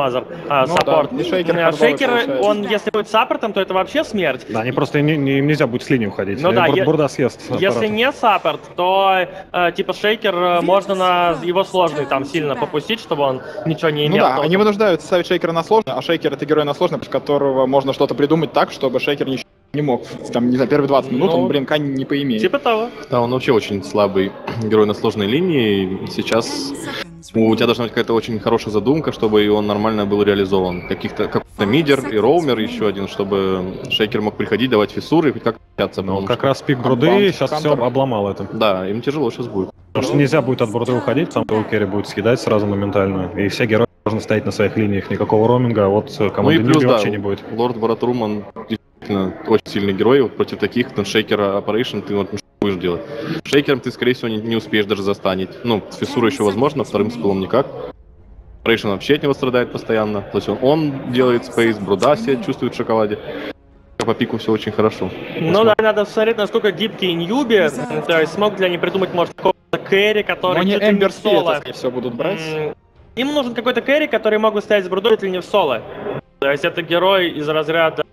саппорт. Да. Шейкер, он, если будет саппортом, то это вообще смерть. Да, они просто им нельзя будет с линии уходить. Ну да, Бурда съест. Если не саппорт, то типа шейкер можно на его сложный там сильно попустить, чтобы он ничего не имел. Ну да, они вынуждают ставить шейкера на сложный, а шейкер — это герой на сложный, под которого можно что-то придумать так, чтобы шейкер ничего не мог. Там, не знаю, первые 20 минут он блинка не поимеет. Типа того. Да, он вообще очень слабый герой на сложной линии. Сейчас у тебя должна быть какая-то очень хорошая задумка, чтобы он нормально был реализован. Какой-то мидер и роумер еще один, чтобы шейкер мог приходить, давать фиссуры и хоть как общаться. Ну, как раз пик Бруды сейчас все обломал это. Да, им тяжело сейчас будет. Потому что нельзя будет от Бруды уходить, потому что керри будет съедать сразу моментально. И все герои должны стоять на своих линиях, никакого роуминга, а вот команды Ньюби вообще не будет. Лорд Баратрум, он действительно очень сильный герой. Вот против таких шейкера Operation ты вот будешь делать. Шейкером ты, скорее всего, не успеешь даже застанить. Ну, с фиссурой еще возможно, вторым скиллом никак. Operation вообще от него страдает постоянно. То есть он делает спейс, Бруда себя чувствует в шоколаде. По пику все очень хорошо. Ну да, надо смотреть, насколько гибкие Ньюби. То есть смогут ли они придумать, может, какого-то кэрри, который чуть ли не в соло. Если все будут брать. Им нужен какой-то кэрри, который могут стоять с Брудой, чуть ли не в соло. То есть это герой из разряда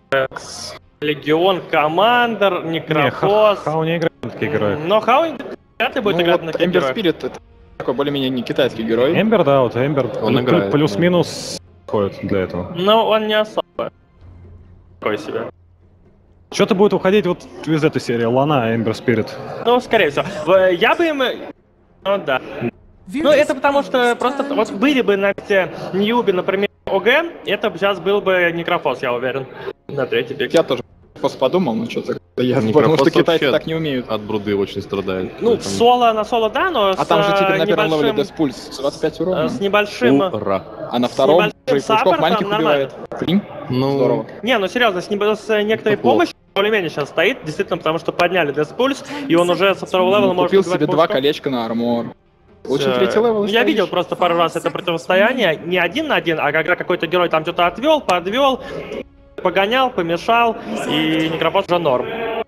Легион, Командер, Некрофос. Хау не играет на такие герои. Но Хау вряд ли будет играть на таких Эмбер героях. Спирит — это такой более-менее не китайский герой. Эмбер, да, вот Эмбер. Он играет. Плюс-минус ходит для этого. Но он не особо. Такой себе. Что-то будет уходить вот из этой серии. Лана, Эмбер Спирит. Ну, скорее всего. Я бы им... Ну да. Ну, это потому что просто... Вот были бы на месте Ньюби, например, ОГ, это сейчас был бы Некрофос, я уверен. На третий пик. Я тоже просто подумал, ну что-то я потому что китайцы так не умеют. От Бруды очень страдает. Ну, на соло, да, но а там же теперь на первом левеле небольшим... Death Pulse 25 урона. С небольшим... Ура. А на втором прыжков маленьких нормально. убивает. Ну, здорово. Не, ну серьезно, с некоторой помощью более-менее сейчас стоит, действительно, потому что подняли Death Pulse, и он уже со второго левела может... Купил себе 2 колечка на армор. Лучше третий левел. Я видел просто пару раз это противостояние, не 1 на 1, а когда какой-то герой там что-то отвел, подвел, погонял, помешал, и Некрофос уже норм.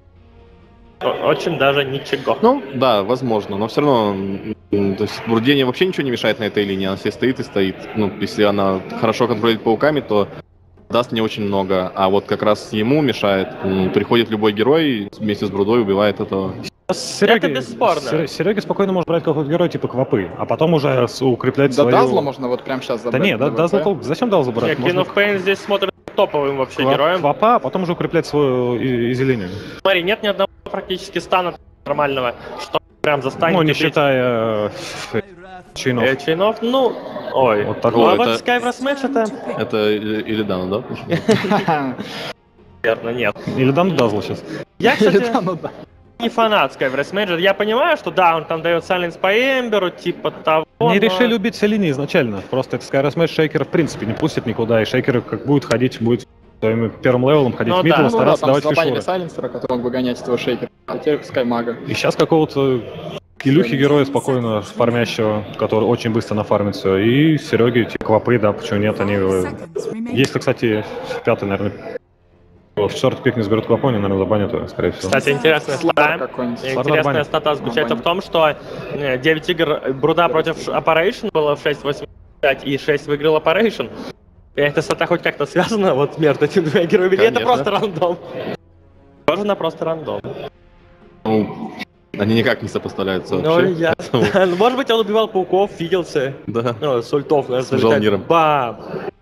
Очень даже ничего. Ну, да, возможно, но все равно, то есть Бурдене вообще ничего не мешает на этой линии, она себе стоит и стоит. Ну, если она хорошо контролирует пауками, то даст не очень много, а вот как раз ему мешает. Приходит любой герой вместе с Брудой, убивает этого. Это бесспорно. Серега спокойно может брать какой-то герой типа Квапы, а потом уже укреплять свою... Да Дазла можно вот прямо сейчас забрать. Да нет, Дазла зачем Дазла брать? King of Pain здесь смотрит топовым вообще героем. Квапа, а потом уже укреплять свою изи-линию. Смотри, нет ни одного практически стана нормального, что прям застанет. Ну, не считая Чейнов. Чейнов, ну... Ой. Вот такой. А вот Skywrath Match это... Это Илидана, да? Наверное, нет. Илидан Дазл сейчас. Я, кстати, не фанат Skywrath Match. Я понимаю, что да, он там дает сайленс по Эмберу, типа того. Не решили убить все линии изначально. Просто это Skywrath Match шейкера в принципе не пустит никуда, и шейкер как будет ходить, будет своим первым левелом ходить в мидл, стараться давать фишуры. Сайленсера, который мог бы гонять этого шейкера, а теперь Скаймага. И сейчас какого-то Илюхи героя спокойно фармящего, который очень быстро нафармит все, и Сереги, типа Квапы, да, почему нет, они... Если, кстати, пятый, наверное, в четвертый пик не сберут Квапу, они, наверное, забанят его, скорее всего. Кстати, интересная стата заключается в том, что 9 игр Бруда против Operation было в 6.85, и 6 выиграл Operation. И эта стата хоть как-то связана вот между этими двумя героями, или это просто рандом? Тоже на просто рандом. Ну, они никак не сопоставляются вообще. Ну, может быть, он убивал пауков, виделся. Да. Ну, с ультов, наверное, с Жалниром. Бам!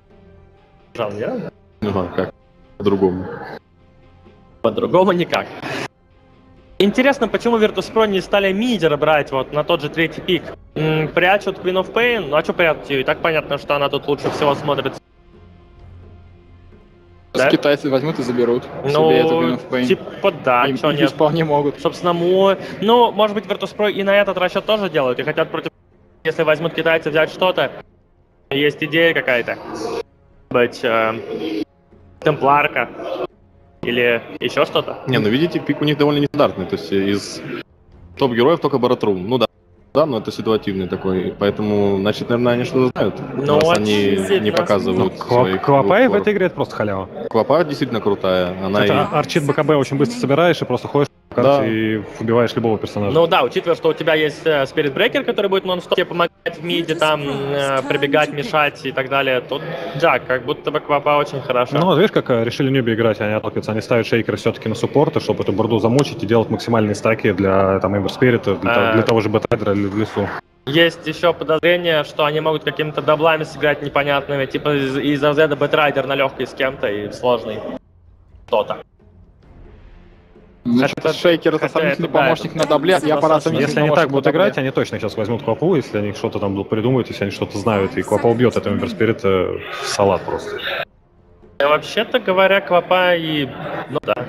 Жалнир? Ну, а как? По-другому. По-другому никак. Интересно, почему Virtus.pro не стали мидера брать вот на тот же третий пик? Прячут Queen of Pain? Ну а что прятать ее? И так понятно, что она тут лучше всего смотрится. Да? Китайцы возьмут и заберут ну, себе эту Queen of Pain. Типа да, что нет. Вполне могут. Собственно, ну, может быть, Virtus.pro и на этот расчет тоже делают, и хотят против... Если возьмут китайцы взять что-то, есть идея какая-то. Быть темпларка. Или еще что-то? Не, ну видите, пик у них довольно нестандартный, то есть из топ-героев только Баратрум. Ну да, но это ситуативный такой, поэтому, значит, наверное, они что-то знают, ну, раз они не показывают своих... Квапа в этой игре это просто халява. Квапа действительно крутая, она это арчит БКБ очень быстро собираешь и просто ходишь, карте и убиваешь любого персонажа. Ну да, учитывая, что у тебя есть Spirit Breaker, который будет нон-стоп тебе помогать в миде, там, прибегать, мешать и так далее, тут, да, как будто бы Квапа очень хорошо. Ну, видишь, как решили нюби играть, они отталкиваются, они ставят шейкеры все-таки на суппорты, чтобы эту бурду замучить и делать максимальные стаки для, там, Эмбер Спирита, для того же Бэтрайдера или в лесу. Есть еще подозрение, что они могут какими-то даблами сыграть непонятными, типа из разряда Бэтрайдер на легкой с кем-то и сложный что-то. Значит, шейкер это совместный помощник на дабле, я пора совместный Если они так будут на дабле. играть, они точно сейчас возьмут Квапу, если они что-то там будут придумывать, если они что-то знают, и Квапа убьет этого Эмбер Спирита в салат просто. Вообще-то говоря, Квапа и... Ну да.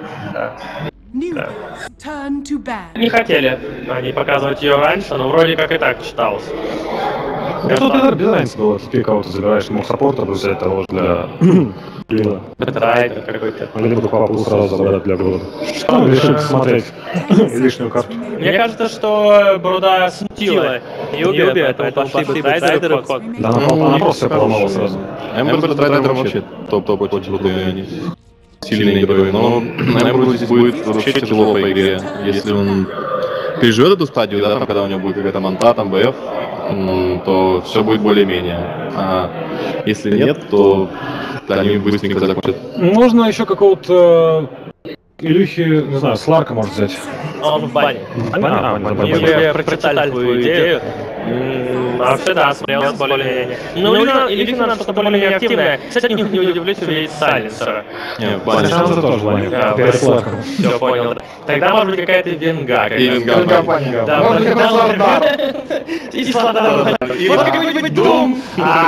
Не хотели они показывать ее раньше, но вроде как и так читалось. Это без разницы было, если ты кого-то забираешь ему саппорта, взять того же для Лила. Бэтрайдер какой-то. Либо Квапу сразу забрать для Бруда. Что решили посмотреть лишнюю карту? Мне кажется, что Бруда смутила Юби, поэтому пошли Бэтрайдеры в ход. Да, она просто все поломала сразу. Эмбер Бэтрайдер вообще топ-топ очень крутые они. Сильные герои, но Эмберу здесь будет вообще тяжело по игре. Если он переживет эту стадию, да, там, когда у него будет какая-то манта, там, БФ, то все будет более-менее. А если нет, то они быстренько закончат. Можно еще какого-то Илюхи, не знаю, Сларка может взять. Он в бане. Юби прочитали твою идею. Вообще, да, смотрелось более-менее. Ну, Илюхи надо что-то более-менее активное. Кстати, не удивлюсь, увидеть Сайленсера. Не, в бане. Сайленсер тоже в бане. Перед Сларком. Все, понял. Тогда может быть какая-то Венга. Венга бане. Да, может быть, Слардар. И Слардар. И может какой-нибудь Дум.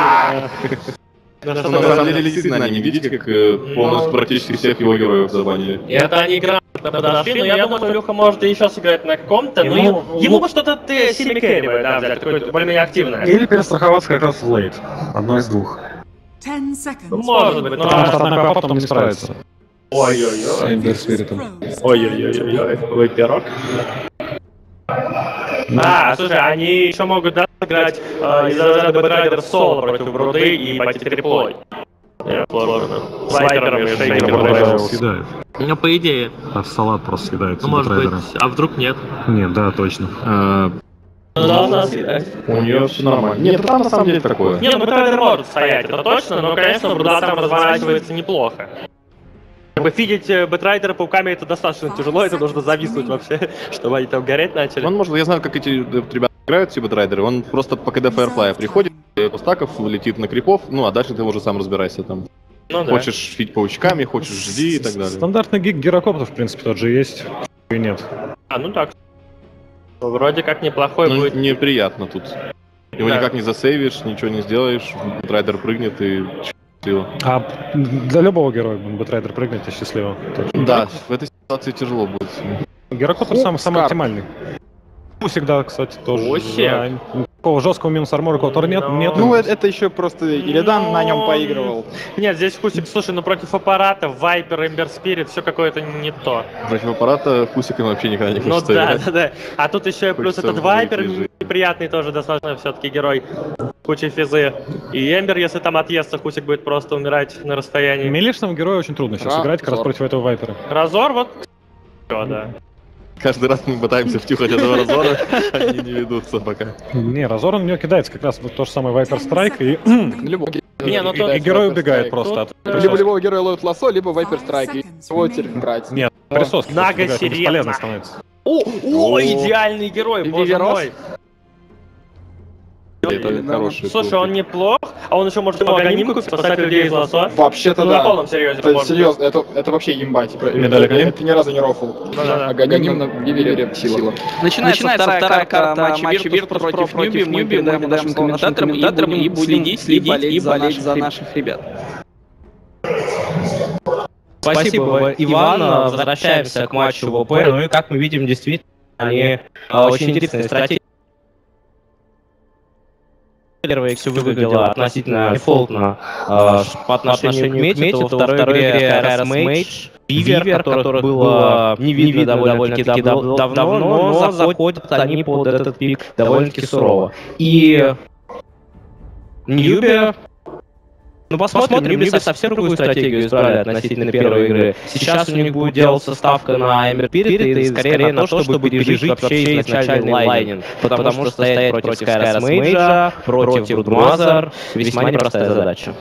На самом деле, действительно, они видите, как полностью практически всех его героев забанили. И это они грамотно подошли, но я думаю, что Илюха может еще сыграть на каком-то, но ему бы что-то сильно кэривое, да, взять, какое-то более-менее активное. Или перестраховаться как раз в лейт. Одно из двух. Может быть, но... Потому что одна Квапа потом не справится. Ой-ой-ой. Эмбер Спиритом. Ой-ой-ой, какой пирог. Слушай, они еще могут, да, сыграть из-за разряда Бэтрайдер соло против Бруды и пойти триплой. Сложно. С вайпером и шейкером. Съедает. Ну, по идее. А в салат просто съедает. Ну, может быть. А вдруг нет? Нет, да, точно. Должна съедать. У нее все нормально. Нет, там на самом деле такое. Не, ну Бэтрайдер может стоять, это точно, но, конечно, Бруда там разворачивается неплохо. Как бы фидить Бэтрайдера пауками это достаточно тяжело, это нужно зависнуть вообще, чтобы они там гореть начали. Он может, я знаю, как эти ребята играют, все Бэтрайдеры, он просто по КД Firefly приходит, стаков, летит на крипов, ну а дальше ты уже сам разбирайся там. Ну, да. Хочешь фить паучками, хочешь жди и так далее. Стандартный гиг Гирокоптов, в принципе, тот же есть. И нет. Ну так. Вроде как неплохой Ну, будет. неприятно тут. Его Да. никак не засейвишь, ничего не сделаешь, Бэтрайдер прыгнет и счастливо. А для любого героя Бэтрайдер прыгнет и счастливо. Да, в этой ситуации тяжело будет. Гирокоптер самый Скарп. оптимальный. Всегда, кстати, тоже. Оси. Да, такого жесткого минус армора, который нет. Ну, это еще просто Илидан на нем поигрывал. Нет, здесь Хусик, слушай, ну против аппарата, Вайпер, Эмбер Спирит, все какое-то не то. Против аппарата Хусиком вообще никогда не Ну хочется да, играть. да. А тут еще и плюс Хочется этот Вайпер выйти из жизни. неприятный тоже достаточно все-таки герой. Куча физы. И Эмбер, если там отъестся, Хусик будет просто умирать на расстоянии. Милишному герою очень трудно сейчас играть как раз Разор. против этого Вайпера. Разор, вот. Всё, да. Каждый раз мы пытаемся втюхать этого разора, они не ведутся пока. Не, Разор он в него кидается как раз вот то же самое Вайпер Страйк, и Любого Не, ну и герой убегает просто от Либо присоски. любого героя ловит лосо, либо Вайпер Страйк. И его теперь брать. Нет, присоски. Нага просто убегает, он серьезно. бесполезно становится. О, идеальный герой, боже Виверос? мой. Это хороший. Слушай, он неплох, а он еще может анонимку купить, поставить людей из лосо. Вообще-то Ну, на да. полном серьезе, Это можно. серьезно, это вообще имба, типа, Медаль Аганим? это ни разу не рофл. Да-да-да. Аганим на Вивере сила. Начинается вторая карта матча Virtus против Ньюби. Мы передаем нашим комментаторам и будем следить и болеть за наших ребят. Спасибо, Иван. Возвращаемся к матчу ВП. Ну и как мы видим, действительно, они очень интересные стратегии. Первая все выглядело относительно дефолтно по отношению к Мете, то во второй игре Кайрос Мейдж, Вивер, которых было не видно довольно-таки давно, но заходят они под этот пик довольно-таки сурово. И Ньюби Ну, посмотрим, Ньюби совсем другую стратегию избрали относительно первой игры. Сейчас у них будет делаться ставка на Ember Spirit и скорее на то, чтобы пережить вообще изначальный лайнинг. Потому что стоять против Kairos Mage, против Broodmother весьма непростая задача.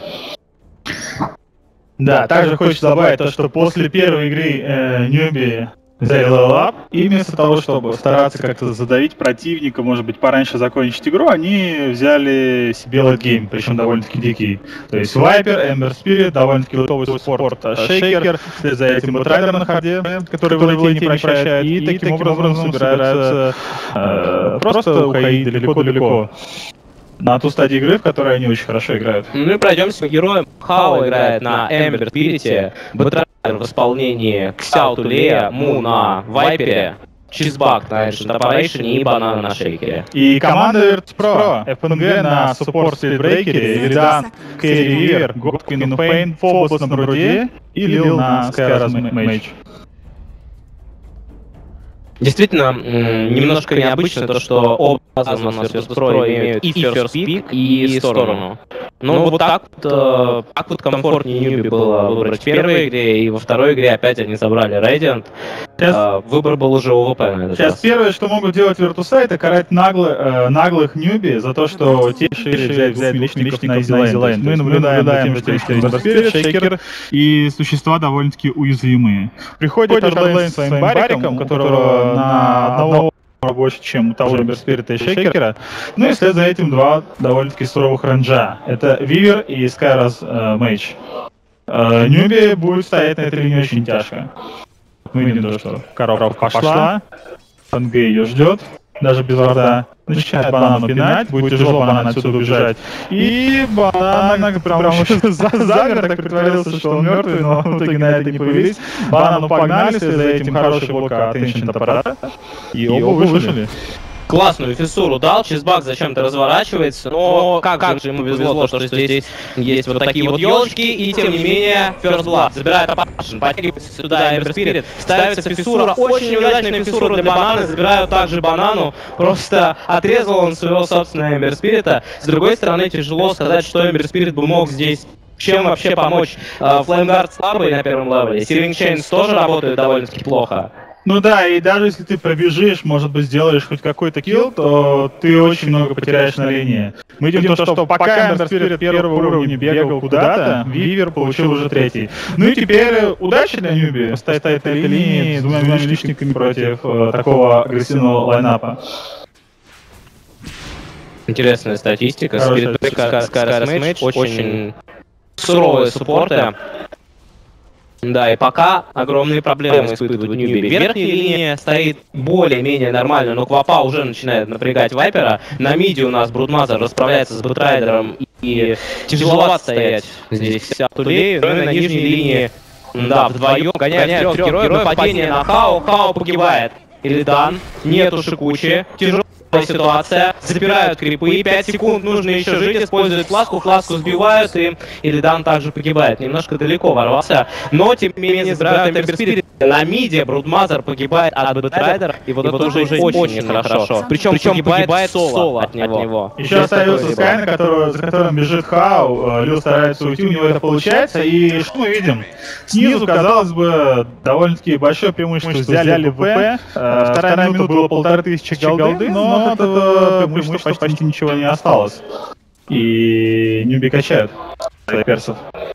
Да, также хочется добавить то, что после первой игры Ньюби взяли level up, и вместо того, чтобы стараться как-то задавить противника, может быть, пораньше закончить игру, они взяли себе лейтгейм, причем довольно-таки дикий. То есть Viper, Ember Spirit, довольно-таки лутовый суппорт, Shaker, вслед за этим Batrider на харде, который в не прощает, и таким образом собираются просто уходить далеко-далеко на ту стадию игры, в которой они очень хорошо играют. Ну и пройдемся по героям. Хао играет на Ember Spirit, Batrider в исполнении Xiao Tulea, Му на Вайпере, Чизбак на Ancient Operation и Банана на Шейкере. И команда Virtus.pro, FNG на Support Splitbreaker, Iridan, Керри Ривер, God Queen of Pain, Phobos на Бруде и Lil на Kairos Mage. Действительно, немножко необычно то, что оба базы у нас Virtus.pro имеют и First Pick, и сторону. Но вот так вот комфортнее Ньюби было выбрать в первой игре, и во второй игре опять они собрали Radiant. Выбор был уже ОВП на этот раз. Сейчас первое, что могут делать Virtus.pro, это карать наглых Ньюби за то, что те решили взять двухличников на Easy Lane. Мы наблюдаем за тем, что Ember Spirit, Shaker и существа довольно-таки уязвимые. Приходит Арлейн своим бариком, у которого на одного больше, чем у того же Ember Spirit и Шейкера. Ну и вслед за этим два довольно-таки суровых рейнджа. Это Вивер и Kairos Mage. Ньюби будет стоять на этой линии очень тяжко. Мы видим то, что коробка пошла, ФНГ ее ждет, даже без варда. Начинает банану пинать, будет тяжело банан отсюда убежать. И банан прям замер, так притворился, что он мертвый, но в итоге на это не повелись. Банану погнали, вслед за этим хороший блок от Ancient аппарата. И оба вышли. Классную фиссуру дал, Чизбак зачем-то разворачивается, но как же ему везло, что здесь есть вот такие вот елочки, и тем не менее First Blood забирает Apparition, подтягивается сюда Ember Spirit, ставится фиссура, очень неудачная фиссура для банана, забирают также банану, просто отрезал он своего собственного Ember Spirit. С другой стороны, тяжело сказать, что Ember Spirit бы мог здесь чем вообще помочь. Flameguard слабый на первом левеле, Searing Chains тоже работает довольно-таки плохо. Ну да, и даже если ты пробежишь, может быть, сделаешь хоть какой-то килл, то ты очень много потеряешь на линии. Мы видим то, что пока Ember Spirit первого уровня бегал куда-то, Вивер получил уже третий. Ну и теперь удачи для Ньюби стоит на этой линии с двумя личниками против такого агрессивного лайнапа. Интересная статистика. Спиритбэк Kairos Mage очень суровые суппорты. Да, и пока огромные проблемы испытывают Ньюби. Верхняя линия стоит более-менее нормально, но Квапа уже начинает напрягать Вайпера. На миде у нас Broodmother расправляется с Batraider'ом, и тяжеловато стоять здесь вся Тулею. Ну и на нижней линии, да, вдвоем гоняют трех героев. Нападение на Хао, Хао погибает. Iridan, нету Шикучи, тяжелая ситуация, запирают крипы, 5 секунд нужно еще жить, используют фласку сбивают, и Iridan также погибает. Немножко далеко ворвался, но тем не менее забирают Ember Spirit. На миде Broodmother погибает от Batrider, и вот это уже очень нехорошо. Причем погибает соло от него. Еще остается Скай, за которым бежит Хао, Лил старается уйти, у него это получается, и что мы видим? Снизу, казалось бы, довольно-таки большое преимущество, взяли ВП, вторая минута было 1500 голды, но от этого преимущества почти ничего не осталось. И Ньюби качают персов.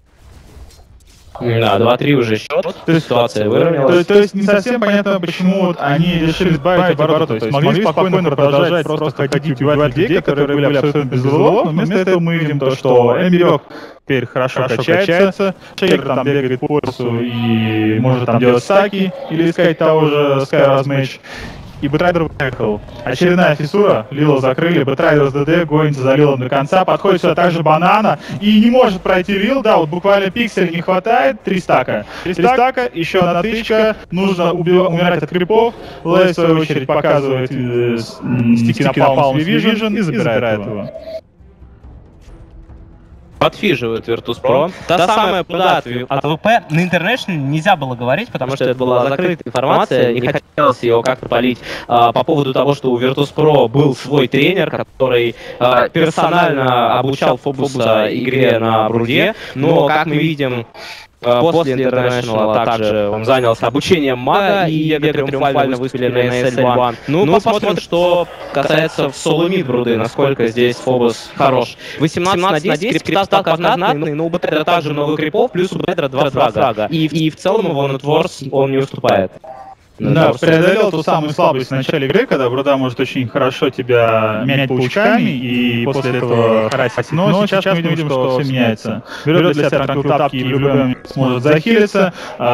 Да, 2-3 уже счет, ситуация выровнялась. То есть не совсем понятно, почему вот они решили сбавить обороты. То есть могли спокойно продолжать просто ходить убивать людей, которые были абсолютно без узлов, но вместо этого мы видим то, что Эмберёк теперь хорошо качается, Шейкер там бегает по лесу и может там делать стаки или искать того же Kairos Mage. И Batrider выехал. Очередная фиссура, Лила закрыли, Batrider с ДД гонится за Лилом до конца, подходит сюда также банана и не может пройти Лил, да, вот буквально пиксель не хватает, 3 стака. 3 стака, еще одна тычка, нужно умирать от крипов, Лэй в свою очередь показывает стики на Palm Vision и забирает его. подфиживают Virtus.pro. Та самая бруда от ВП на International нельзя было говорить, потому что это была закрытая информация, не хотелось его как-то полить по поводу того, что у Virtus.pro был свой тренер, который персонально обучал Фобуса игре на бруде, но, как мы видим, после International также он занялся обучением мага, и Вега триумфально выступили на SL1. Ну, посмотрим, что касается соло-мид бруды, насколько здесь Фобус хорош. 18/10, скрипта стал знатный, но у Бэтрайдера также много крипов, плюс у Бэтрайдера 2 фрага. И в целом его Нетворс он не уступает. Да, преодолел ту самую слабость в начале игры, когда бруда может очень хорошо тебя менять паучками и после этого харасить. Но сейчас мы видим, что все меняется. Берет для себя тапки и в любой момент сможет захилиться.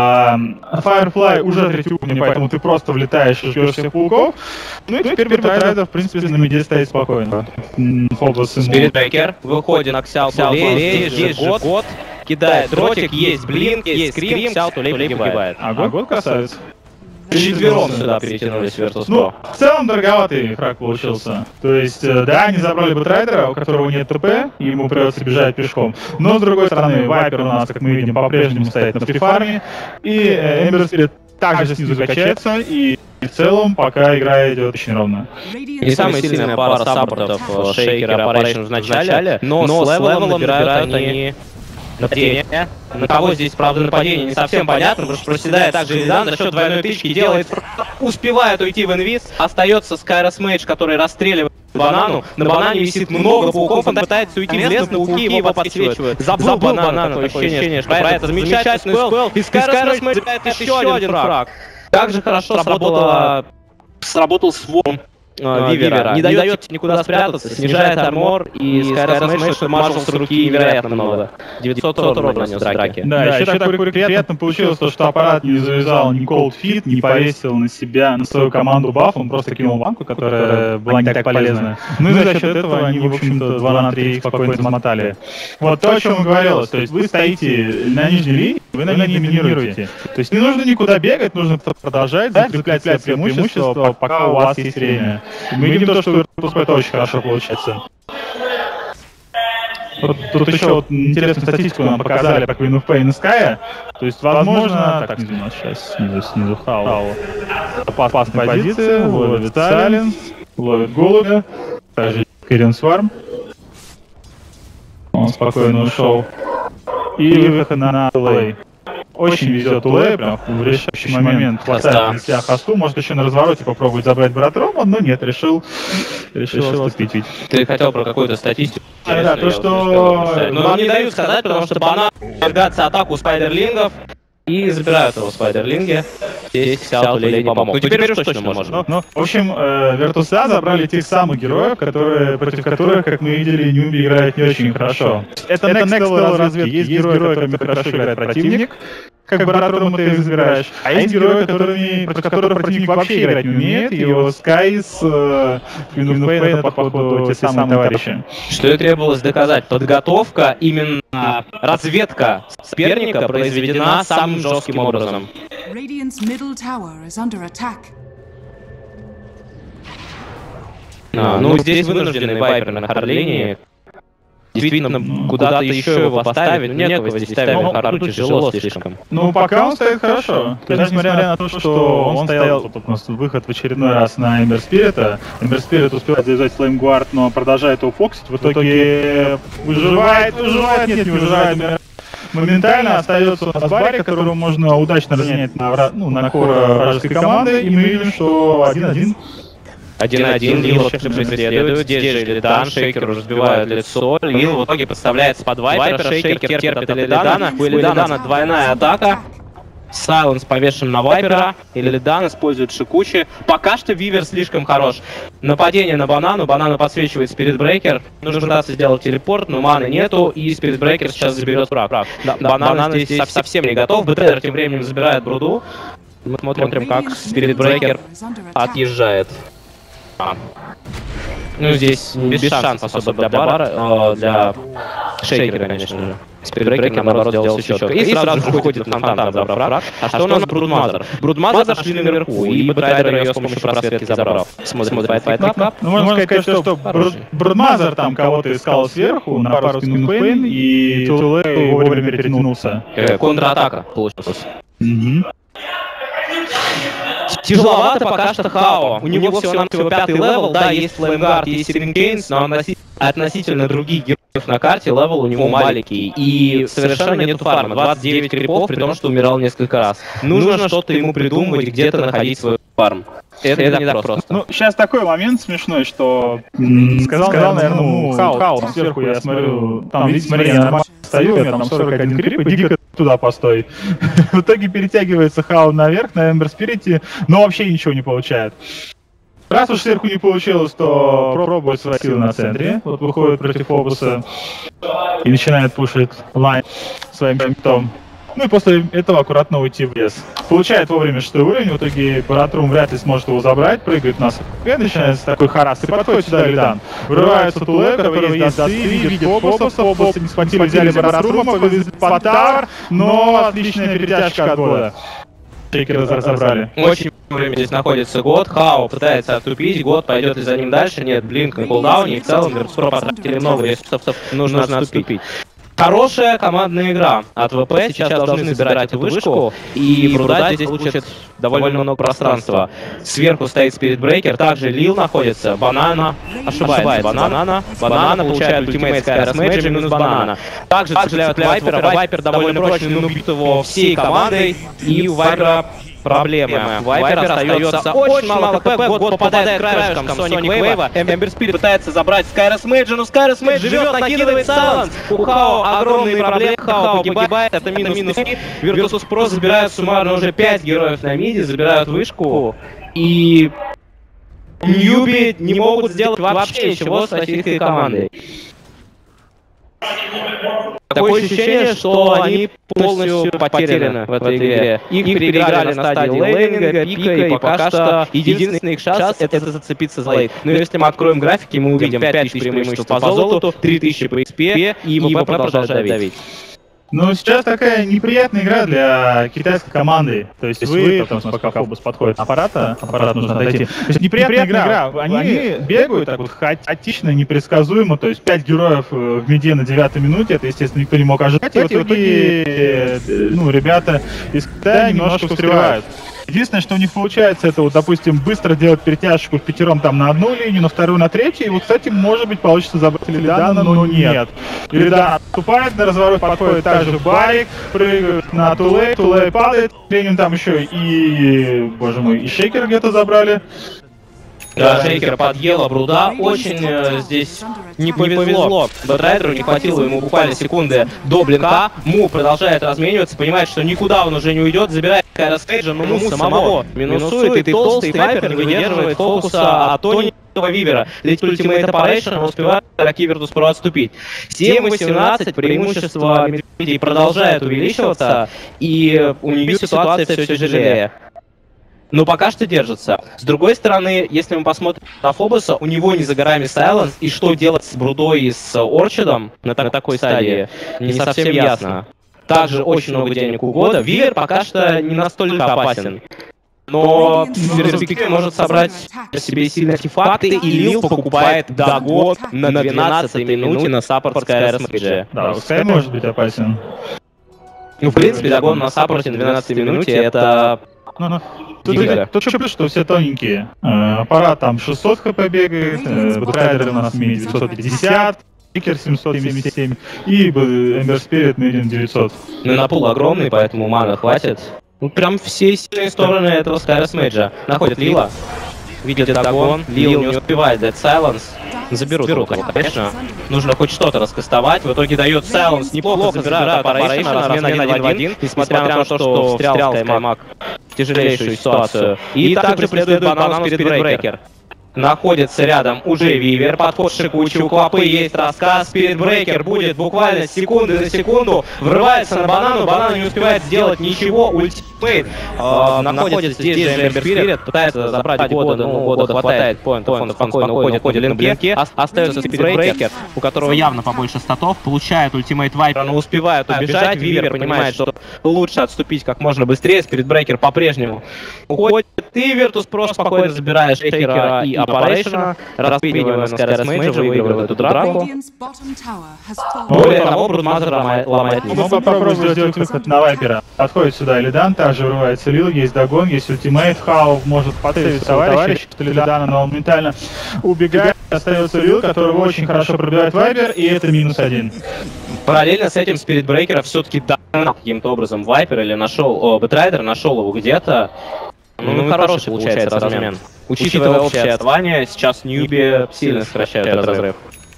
Firefly уже третий уровень, поэтому ты просто влетаешь и ждешь всех пауков. Ну и теперь Бэтрайдер, в принципе, на миде стоит спокойно. Фобус ему... Спиритбрейкер выходит на Ксяуту Лей, здесь же год, кидает дротик, есть блинк, есть скрим, Ксяуту Лей погибает. А год красавец. Четвером сюда перетянулись Virtus.pro. Ну, в целом дороговатый фраг получился. То есть, да, они забрали Бэтрайдера, у которого нет ТП, и ему придется бежать пешком. Но, с другой стороны, Вайпер у нас, как мы видим, по-прежнему стоит на фрифарме, и Эмбер Спирит также снизу качается, и в целом пока игра идет очень ровно. Не самая сильная пара саппортов Шейкер и Operation в начале, но с левелом набирают они нападение. На кого здесь, правда, нападение не совсем понятно, потому что проседает также Илидан за счет двойной тычки, делает, успевает уйти в инвиз, остается Скайрос Мейдж, который расстреливает банану. На банане висит много пауков, он пытается уйти в лес, но пауки его подсвечивают. Забыл банан, такое ощущение, что про это замечательный спел, и Скайрос Мейдж дает еще один фраг. Также хорошо сработал свом Вивера, не дает никуда спрятаться, снижает армор, и Скайрос Мейдж маршал с руки невероятно много. 900 урона нанес в драке. Да, еще так приятно получилось то, что аппарат не завязал ни Cold Feet, не повесил на себя, на свою команду баф, он просто кинул банку, которая была не так полезна. Ну и за счет этого они, в общем-то, 2 на 3 спокойно замотали. Вот то, о чем говорилось, то есть вы стоите на нижней линии, вы на ней доминируете. То есть не нужно никуда бегать, нужно продолжать закреплять свое преимущество, пока у вас есть время. Мы видим то, что это очень хорошо получается. Тут еще вот интересную статистику нам показали по Queen of Pain и Sky. То есть, возможно... Так, снизу у нас сейчас, снизу Хау. Опасная позиция, ловит Сайленс, ловит Голубя, также Кирин Сварм. Он спокойно ушел. И выход на Лей. Очень везет Улей, прям в решающий момент хватает на себя хосту, может еще на развороте попробовать забрать Братрома, но нет, решил отступить. Ты хотел про какую-то статистику? Да, то что... Но вам не дают сказать, потому что банан подвергается атаку спайдерлингов и забирают его спайдерлинги. Здесь Ксяуту Лей не помог. Ну теперь уж точно можем. Ну, в общем, Virtus.pro забрали тех самых героев, против которых, как мы видели, Ньюби играет не очень хорошо. Это Next Level разведки. Есть герои, которыми хорошо играет противник, как Братрому ты их забираешь, а есть герои, против которых противник вообще играть не умеет, и его Sky с Queen of Pain это, походу, те самые товарищи. Что и требовалось доказать, подготовка, именно разведка соперника произведена самым жестким образом. Ну, здесь вынужденный Вайпер на хардлинии. Действительно, куда-то еще его поставить, но некого здесь ставить на харду тяжело слишком. Ну, пока он стоит хорошо. То есть, несмотря на то, что он стоял, тут у нас выход в очередной раз на Эмбер Спирита. Эмбер Спирит успевает завязать Flame Guard, но продолжает его фоксить. В итоге выживает, нет, не выживает. Моментально остается у нас Барри, которого можно удачно разменять на кора вражеской команды, и мы видим, что 1-1. 1-1, Лил преследует, здесь же Илидан, Шейкеру разбивают лицо, Лил в итоге подставляется под Вайпера, Шейкер терпит Илидана, у Илидана двойная атака, Сайленс повешен на Вайпера, Илидан использует Шикучи, пока что Вивер слишком хорош. Нападение на банану, банана подсвечивает Спиритбрейкер, нужно пытаться сделать телепорт, но маны нету, и Спиритбрейкер сейчас заберет фраг. Да, банана здесь совсем не готов, Бэтрайдер тем временем забирает бруду, мы смотрим, как Спиритбрейкер отъезжает. Ну, здесь без шансов особо для Шейкера, конечно же. Спиритбрейкер, наоборот, сделал все четко. И сразу же уходит на фонтан, забрав фраг. А что у нас Брудмазер? Брудмазер зашли наверху, и Бэтрайдер ее с помощью просветки забрал. Смотрит файт-клаб. Ну, можно сказать, что Брудмазер там кого-то искал сверху на пару спин Пейн, и Тулей вовремя перетянулся. Контратака получилась. Тяжеловато пока что Хао. У него всего-навсего 5-й левел, да, есть Флеймгард, есть Сирен Кейнс, но относительно других героев на карте левел у него маленький. И совершенно нету фарма. 29 крипов, при том, что умирал несколько раз. Нужно что-то ему придумывать, где-то находить свой фарм. Это не так просто. Ну, сейчас такой момент смешной, что сказал, наверное, Хао, сверху я смотрю, там, видите, смотри, я нормально стою, я там 41 крип, иди-ка туда постой. В итоге перетягивается Хао наверх, на Эмбер Спирите, но вообще ничего не получает. Раз уж сверху не получилось, то пробует свои силы на центре, вот выходит против Фобуса и начинает пушить лайн своим битом. Ну и после этого аккуратно уйти в лес. Получает вовремя 6-й уровень, в итоге Баратрум вряд ли сможет его забрать, прыгает на СП, начинается такой харас, и подходит сюда Лидан. Вырывается Туле, у которого есть даты, видит Фобуса, Фобуса не схватили, взяли Баратрума, повезли под тавер, но отличная перетяжка от года. Шейкера разобрали. Очень время здесь находится Год, Хао пытается отступить, Год пойдет и за ним дальше, нет, Блинк на кулдауне, и в целом Виртуспро потратили много ресурсов, нужно отступить. Хорошая командная игра от ВП, сейчас должны забирать эту вышку, и Бруда здесь получит довольно много пространства. Сверху стоит Спиритбрейкер, также Лил находится, Банана ошибается, Банана получает ультимейт Скайрос Мэйджа минус Банана. Также цепляют Вайпера, Вайпер довольно прочный, но убит его всей командой, и у Вайпера проблемы. Вайпер остается очень мало хп, Год попадает краешком Соник Вейва, Эмбер Спирит пытается забрать Скайрос Мэйджа, но Скайрос Мэйдж живет, накидывает Сайленс. У Хао огромные проблемы, Хао погибает, это минус 3. Virtus.pro забирают суммарно уже 5 героев на миде, забирают вышку, и Ньюби не могут сделать вообще ничего с российской командой. Такое ощущение, что они полностью потеряны в этой игре. Их переиграли на стадии лейнинга, пика, и пока что единственный их шанс — это зацепиться за лейт. Но если мы откроем графики, мы увидим 5000 преимуществ по золоту, 3000 по XP, и ВП продолжает давить. Ну, сейчас такая неприятная игра для китайской команды. То есть вы, пока Фобус подходит аппарат нужно отойти. То есть неприятная игра. Они бегают так вот хаотично, непредсказуемо. То есть 5 героев в миде на 9-й минуте, это, естественно, никто не мог ожидать. И в итоге, ребята из Китая немножко встревают. Единственное, что у них получается, это вот, допустим, быстро делать перетяжку в пятером там на одну линию, на вторую, на третью. И вот, кстати, может быть, получится забрать Лидана, но нет. Лидан отступает, на разворот подходит также Барик, прыгает на Тулей, Тулей падает. Ленин там еще и, боже мой, и Шейкер где-то забрали. Да, Шейкер подъела Бруда, очень здесь не повезло. Бэтрайдеру не хватило ему буквально секунды до блинка. Му продолжает размениваться, понимает, что никуда он уже не уйдет, забирает Скайрос Мэйджа, но Му самого минусует, и толстый Вайпер не выдерживает фокуса от тоненького Вивера. Летит ультимейт Operation, он успевает игроки Virtus.pro отступить. 7-18, преимущество Медведей продолжает увеличиваться, и у нее ситуация все тяжелее. Но пока что держится. С другой стороны, если мы посмотрим на Фобуса, у него не за горами Сайленс, и что делать с Брудой и с Орчидом на такой стадии, не совсем ясно. Также очень много денег у Года. Вивер пока что не настолько опасен. Но в перспективе может собрать себе сильные артефакты, и Лил покупает Дагон на 12-й минуте на саппорт Скайрос Мэйджа. Да, Скай может быть опасен. Ну, в принципе, Дагон на саппорте на 12-й минуте — это... Тут еще плюс, что все тоненькие. Аппарат там 600 хп бегает, Бэтрайдер у нас имеет 950, Шейкер 777 и Эмбер Спирит Медиан 900. Ну, на пул огромный, поэтому мана хватит. Ну, прям все сильные стороны этого Скайрос Мэйджа. Находит Лила, видит Дагон, Лил не успевает дать Сайленс. Заберут его, конечно. Нужно хоть что-то раскастовать. В итоге дает Сайленс, неплохо забирают Operation, размен 1 в 1, несмотря на то, что встрял Скаймак в тяжелейшую ситуацию. И также преследует Банану Спиритбрейкер. Находится рядом уже Вивер, подход шикучий, у Клопы есть рассказ, Спиритбрейкер будет буквально секунды на секунду, врывается на банану, банан не успевает сделать ничего, ультимейт находится здесь же Эмбер Спирит, пытается забрать года, но года хватает поинтов, он спокойно уходит в линке, остается Спиритбрейкер, у которого явно побольше статов, получает ультимейт Вайпер, но успевает убежать, Вивер понимает, что лучше отступить как можно быстрее, Спиритбрейкер по-прежнему уходит, и Virtus просто спокойно забирает Шейкера и Operation, распинивая на Скайрес Мейджа, выигрывает эту драку. Более того, Брудмазер ломает низ. Попробуем сделать выход на Вайпера. Подходит сюда Илидан, также врывается Лил, есть Дагон, есть ультимейт, Хау может подставить товарища, что Илидана, но он моментально убегает, остается Лил, который очень хорошо пробивает Вайпер, и это -1. Параллельно с этим Спиритбрейкера все-таки догнал каким-то образом Вайпер или нашел Бэтрайдер, нашел его где-то. Ну, хороший получается размен. Учитывая общее отставание, сейчас Ньюби сильно сокращает разрыв.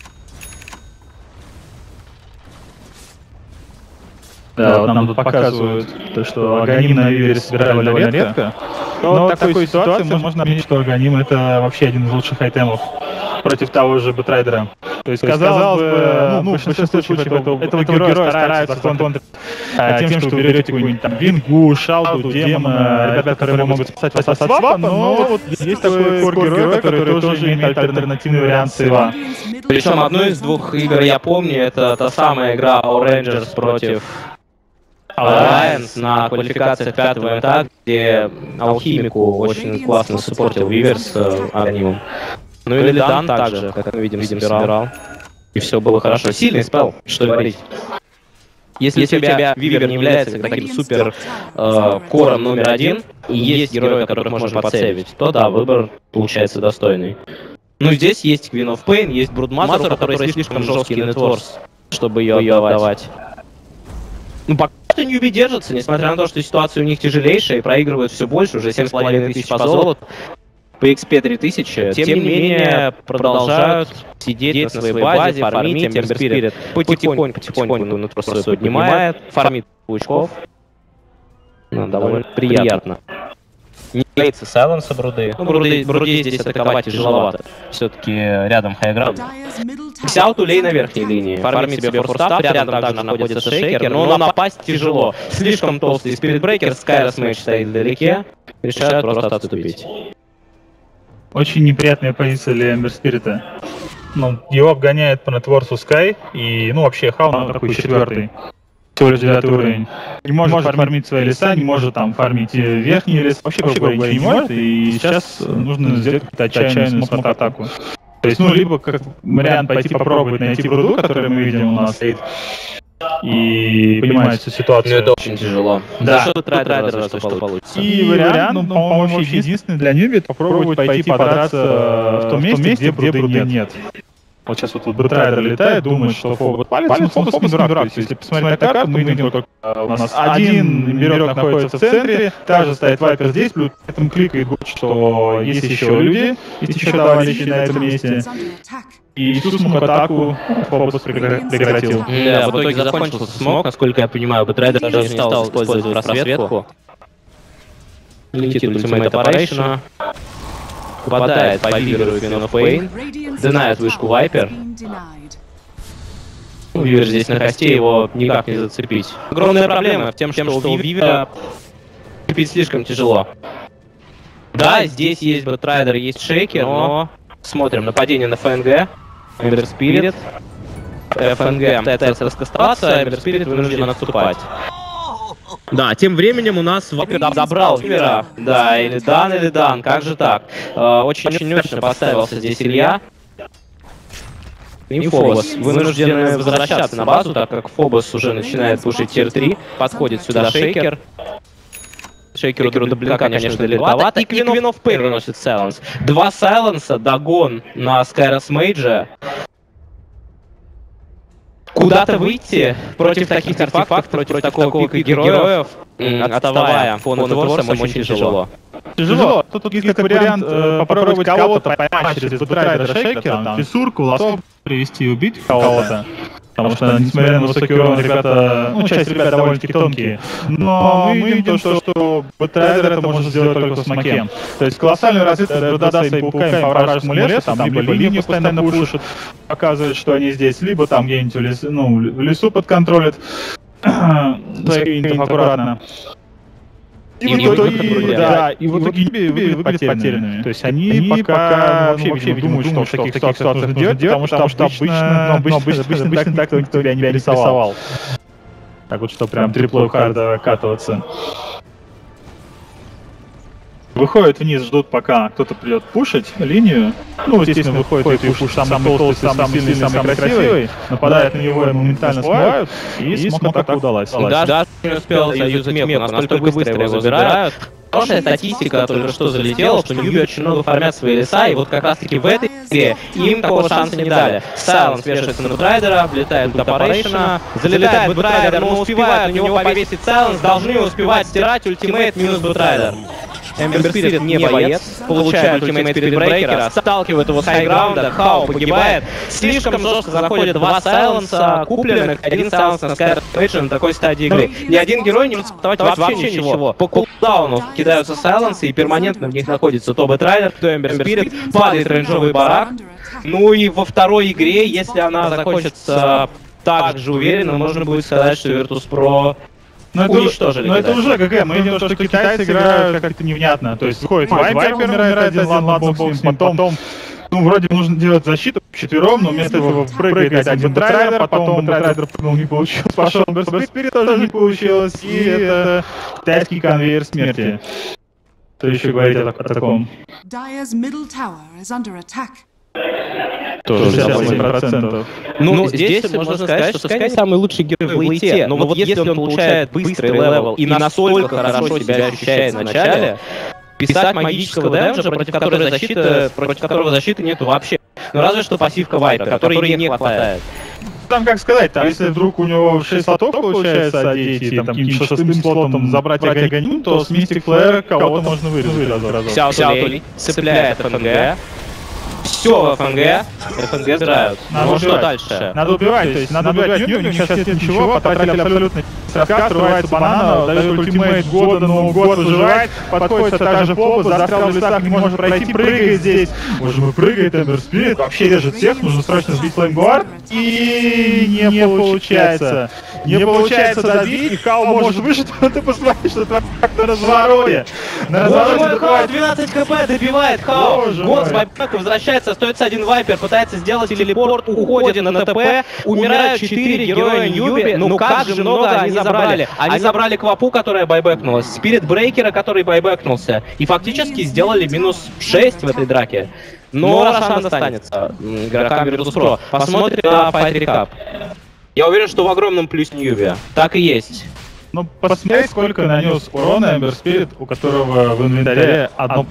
Да, вот нам тут показывают, что Аганим на Вивере собирали довольно редко. Но в такой ситуации можно объяснить, что Аганим это вообще один из лучших айтемов против того же Бэтрайдера. То есть, казалось бы, в большинстве случаев этого героя стараются контролировать тем, что вы берете какую-нибудь там Вингу, Шалду, Демона, ребят, которые могут спасать вас от свапа, но вот есть такой кор-герой, который тоже имеет альтернативный вариант сейва. Причем одну из двух игр я помню, это та самая игра Power Rangers против Alliance на квалификациях 5-го МТА, где Алхимику очень классно суппортил Вивер с Аганимом. Ну или Дан также, как мы видим, собирал. И все было хорошо. Сильный спел, что говорить. Если у тебя Вивер не является таким супер кором номер один, и есть герои, которых можно подсейвить, то да, выбор получается достойный. Ну здесь есть Queen of Pain, есть Брудмазер, который слишком жесткий нетворс, чтобы ее отдавать. Ну пока что Ньюби держится, несмотря на то, что ситуация у них тяжелейшая и проигрывают все больше, уже 7500 по золоту. По XP 3000, тем не менее, продолжают сидеть на своей базе, фармить, Эмбер Спирит потихоньку просто поднимает, фармит паучков. Ну, довольно приятно. Не боится сайленса Бруды. Ну, Бруде здесь атаковать тяжеловато. Все-таки рядом хайграунд. Ксяо Тулей на верхней линии. Фармит себе форстап, рядом также находится Шейкер, но напасть тяжело. Слишком толстый Спиритбрейкер, Скайрес Мейдж стоит вдалеке. Решают просто отступить. Очень неприятная позиция для Эмбер Спирита. Ну, его обгоняет по нетворсу Скай, и, ну, вообще, Хау на такой 4-й. Всего лишь 9 уровень. Не может фармить свои леса, не может там фармить верхние леса, вообще, грубо говоря, ничего не может, и сейчас нужно сделать какую-то отчаянную смок-атаку. То есть, ну, либо как вариант пойти попробовать найти Бруду, который мы видим у нас стоит, и понимает всю ситуацию. Ну, это очень тяжело. Да, что Трайдер разве что получится. И вариант, ну, по-моему, вообще единственный для Ньюби, это попробовать пойти подраться в том месте, где Бруды нет. Вот сейчас вот Бэтрайдер летает, думает, что Фобос палец, но Фобос не дурак. То есть, если посмотреть на карту, мы видим только у нас один имбирек находится в центре, также стоит Вайпер здесь, плюс этому кликает, что есть еще люди, есть еще товарищи на этом месте. И тут смок-атаку Фобос прекратил. Да, в итоге закончился смок, насколько я понимаю, Бэтрайдер даже не стал использовать просветку. Летит ультимейт Operation. Попадает по Виверу и Queen of Pain, динает вышку Вайпер. Вивер здесь на хосте, его никак не зацепить. Огромная проблема в том, что у Вивера зацепить слишком тяжело. Да, здесь есть Бэтрайдер, есть Шейкер, но смотрим нападение на ФНГ. Эмбер Спирит. ФНГ пытается раскастоваться, Эмбер Спирит вынужден отступать. Да, тем временем у нас Вайпер добрал Вивера. Да, или Дан, как же так? Очень удачно поставился здесь Илья. И Фобос вынуждены возвращаться на базу, так как Фобос уже начинает пушить тир-3. Подходит сюда Шейкер. Шейкеру до блинка, конечно, далековато. И Queen of Pain выносит сайленс. Два сайленса, догон на Скайрес Мейджа. Куда-то выйти против таких артефактов, против такого пика героев, отставая по нетворсам, очень тяжело. Тяжело. Тут есть как вариант попробовать кого-то поймать через Бэтрайдера Шейкера, там, фиссурку, лосов привести и убить кого-то. Потому что, несмотря на высокий урон, ребята, ну, часть ребят довольно-таки тонкие. Но мы видим то, что Бэтрайдер это может сделать только в смоке. То есть колоссальный разрыв Бруда своими пауками по вражескому лесу, там либо линию постоянно пушат, показывают, что они здесь, либо там где-нибудь в лесу подконтролят своих юнитов аккуратно. И в итоге выглядят потерянными. То есть они пока вообще думают, что в таких ситуациях нужно делать, потому что обычно так никто тебя не рисовал. Так вот, что прям триплой харда катываться. Выходят вниз, ждут, пока кто-то придет пушить линию. Ну, естественно, выходит и пушит самый толстый, самый сильный, самый красивый. Нападают на него и моментально смывают. И смог-атака удалась. Даже не успел заюзать мех, настолько быстро его забирают. Хорошая статистика только что залетела, что Ньюби очень много фармят свои леса, и вот как раз таки в этой игре им такого шанса не дали. Сайленс вешается на Бэтрайдера, влетает в Аппарейшена, залетает Бэтрайдер, но успевают на него повесить Сайленс, должны успевать стирать ультимейт минус Бэтрайдер. Эмбер Спирит не боец, получает ультимейт Спирит Брейкера, сталкивает его с хайграунда, Хао погибает, слишком жестко заходят два сайленса, купленных, один сайленс на Скайрейдже на такой стадии игры. Ни один герой не может создавать вообще ничего. По кулдауну кидаются сайленсы, и перманентно в них находится то Бэтрайдер, то Эмбер Спирит, падает рейнджовый барак. Ну и во второй игре, если она закончится так же уверенно, можно будет сказать, что Virtus.pro уничтожили. Но это уже ГГ, мы видим, что китайцы играют как-то невнятно. То есть выходит Вайпер, умирает один, ладно, бог с ним, потом, ну, вроде нужно делать защиту четвером, но вместо этого прыгает один Бэтрайдер, потом Бэтрайдер прыгнул, не получилось, пошел Эмбер тоже не получилось, и это китайский конвейер смерти. Что еще говорить о таком? Тоже 67%. Ну, здесь можно сказать, что Скай самый лучший герой в лейте, но вот если он получает быстрый левел и настолько хорошо себя ощущает в начале, писать магического дэмэджа, против которого защиты нету вообще. Ну разве что пассивка Вайпер, которой не хватает. Там, как сказать, там, если вдруг у него 6 слотов получается одеть и там каким-то шестым слотом забрать Аганим, то с Мистик Флэр кого-то можно вырезать разок. Сяотулей цепляет ФНГ. Все в ФНГ забирают. Ну что дальше? Надо убивать, то есть надо убивать Ньюби, сейчас нет ничего, потратили абсолютно раскат, срывается банана, дает ультимейт года, но год выживает, подходит та же попа, застрял в лесах, не может пройти, прыгает здесь. Может прыгает Эмбер Спирит, вообще режет всех, нужно срочно сбить Флеймгуард, и не получается. Не получается добить, и Хао может выжить, но ты посмотри, что творит на развороте. На развороте добивает 12 хп, добивает Хао. Год с байбеком возвращается, остается один Вайпер, пытается сделать телепорт, уходит на ТП, умирают 4 героя Ньюби, ну как же много они забрали. Они забрали Квапу, которая байбекнулась, Спирит Брейкера, который байбекнулся, и фактически сделали минус 6 в этой драке. Но Рошан достанется игрокам Virtus.pro. Посмотрим на Fight Recap. Я уверен, что в огромном плюс Ньюби. Так и есть. Ну, посмотри, сколько нанес урона Эмбер Спирит, у которого в инвентаре одно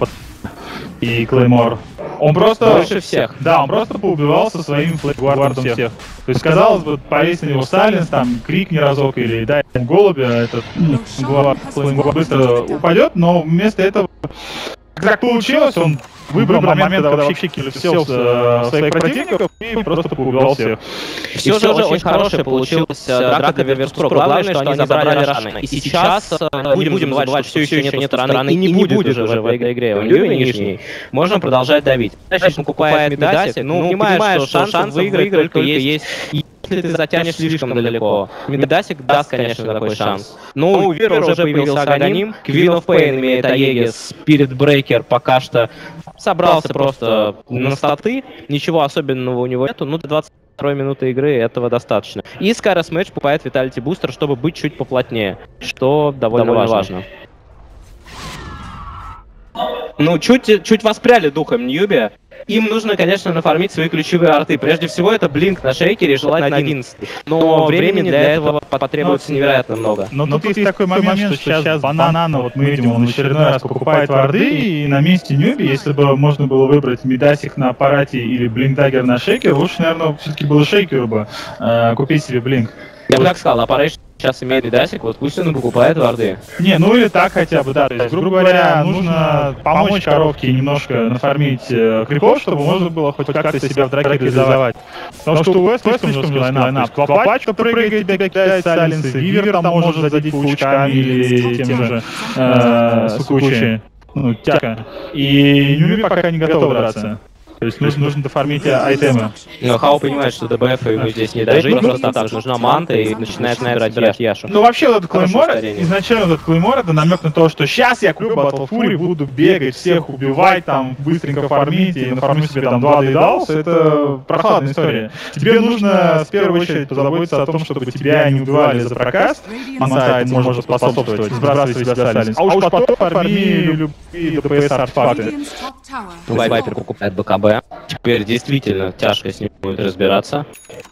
и Клеймор. Он просто... Больше всех. Да, он просто поубивал со своим флеймгуардом всех. То есть, казалось бы, повесь на него Сайленс, там, крикни разок или дай ему голубя, этот флеймгуард быстро упадет, но вместо этого... Как получилось, он выбрал момент, когда вообще киллер сел своих противников и просто поубивал всех. Все же очень хорошая получилась драка для Virtus.pro. Главное, что они забрали Рошана. И сейчас не будем забывать, что все еще нет раны и не будет уже в этой игре. В Ньюби нижней можно продолжать давить. Дальше покупает Медасик, ну, понимаешь, что шанс выиграть только есть... Если ты затянешь слишком далеко. Медасик даст, конечно, такой шанс. Но у Вира уже появился Аганим, Queen of Pain имеет Аегис, Spirit Breaker пока что собрался просто на статы, ничего особенного у него нету, ну до 22 минуты игры этого достаточно. И Skyrus Match покупает Vitality Booster, чтобы быть чуть поплотнее, что довольно важно. Ну, чуть воспряли духом Ньюби. Им нужно, конечно, нафармить свои ключевые арты. Прежде всего, это блинк на шейкере, желательно 11. Но времени для этого потребуется невероятно много. Но тут есть такой момент, что сейчас Банана, вот мы видим, он в очередной раз покупает варды, и на месте Ньюби, если бы можно было выбрать Медасик на аппарате или блинк-даггер на шейкер, лучше, наверное, все-таки было шейкеру бы купить себе блинк. Я бы так сказал, Apparition сейчас имеет видасик, вот пусть он покупает варды. Не, ну или так хотя бы, да. То есть, грубо говоря, нужно помочь коробке немножко нафармить крипов, чтобы можно было хоть как-то себя в драке реализовать. Потому что у Вест слишком жесткий лайнап. Клопачка прыгает, тебя кидает сайленсы, Вивер там может задеть паучками или тем же Сукучи. Ну, тяка. И Нюби пока не готов драться. То есть нужно дофармить айтемы. Но Хау понимает, что ДБФ ему здесь не дожить, просто так нужна манта и начинает брать Яшу. Ну вообще вот этот Клеймор, изначально этот Клеймор это намек на то, что сейчас я куплю Battle Fury, буду бегать, всех убивать, там быстренько фармить и нафармить себе там 2 дейдалс, это прохладная история. Тебе нужно в первую очередь позаботиться о том, чтобы тебя не убивали за прокаст, ансайд может способствовать, сбрасывать себя сайленс, а уж потом фарми любые ДПС-артефакты. Вайпер покупает БКБ. Теперь действительно тяжко с ним будет разбираться.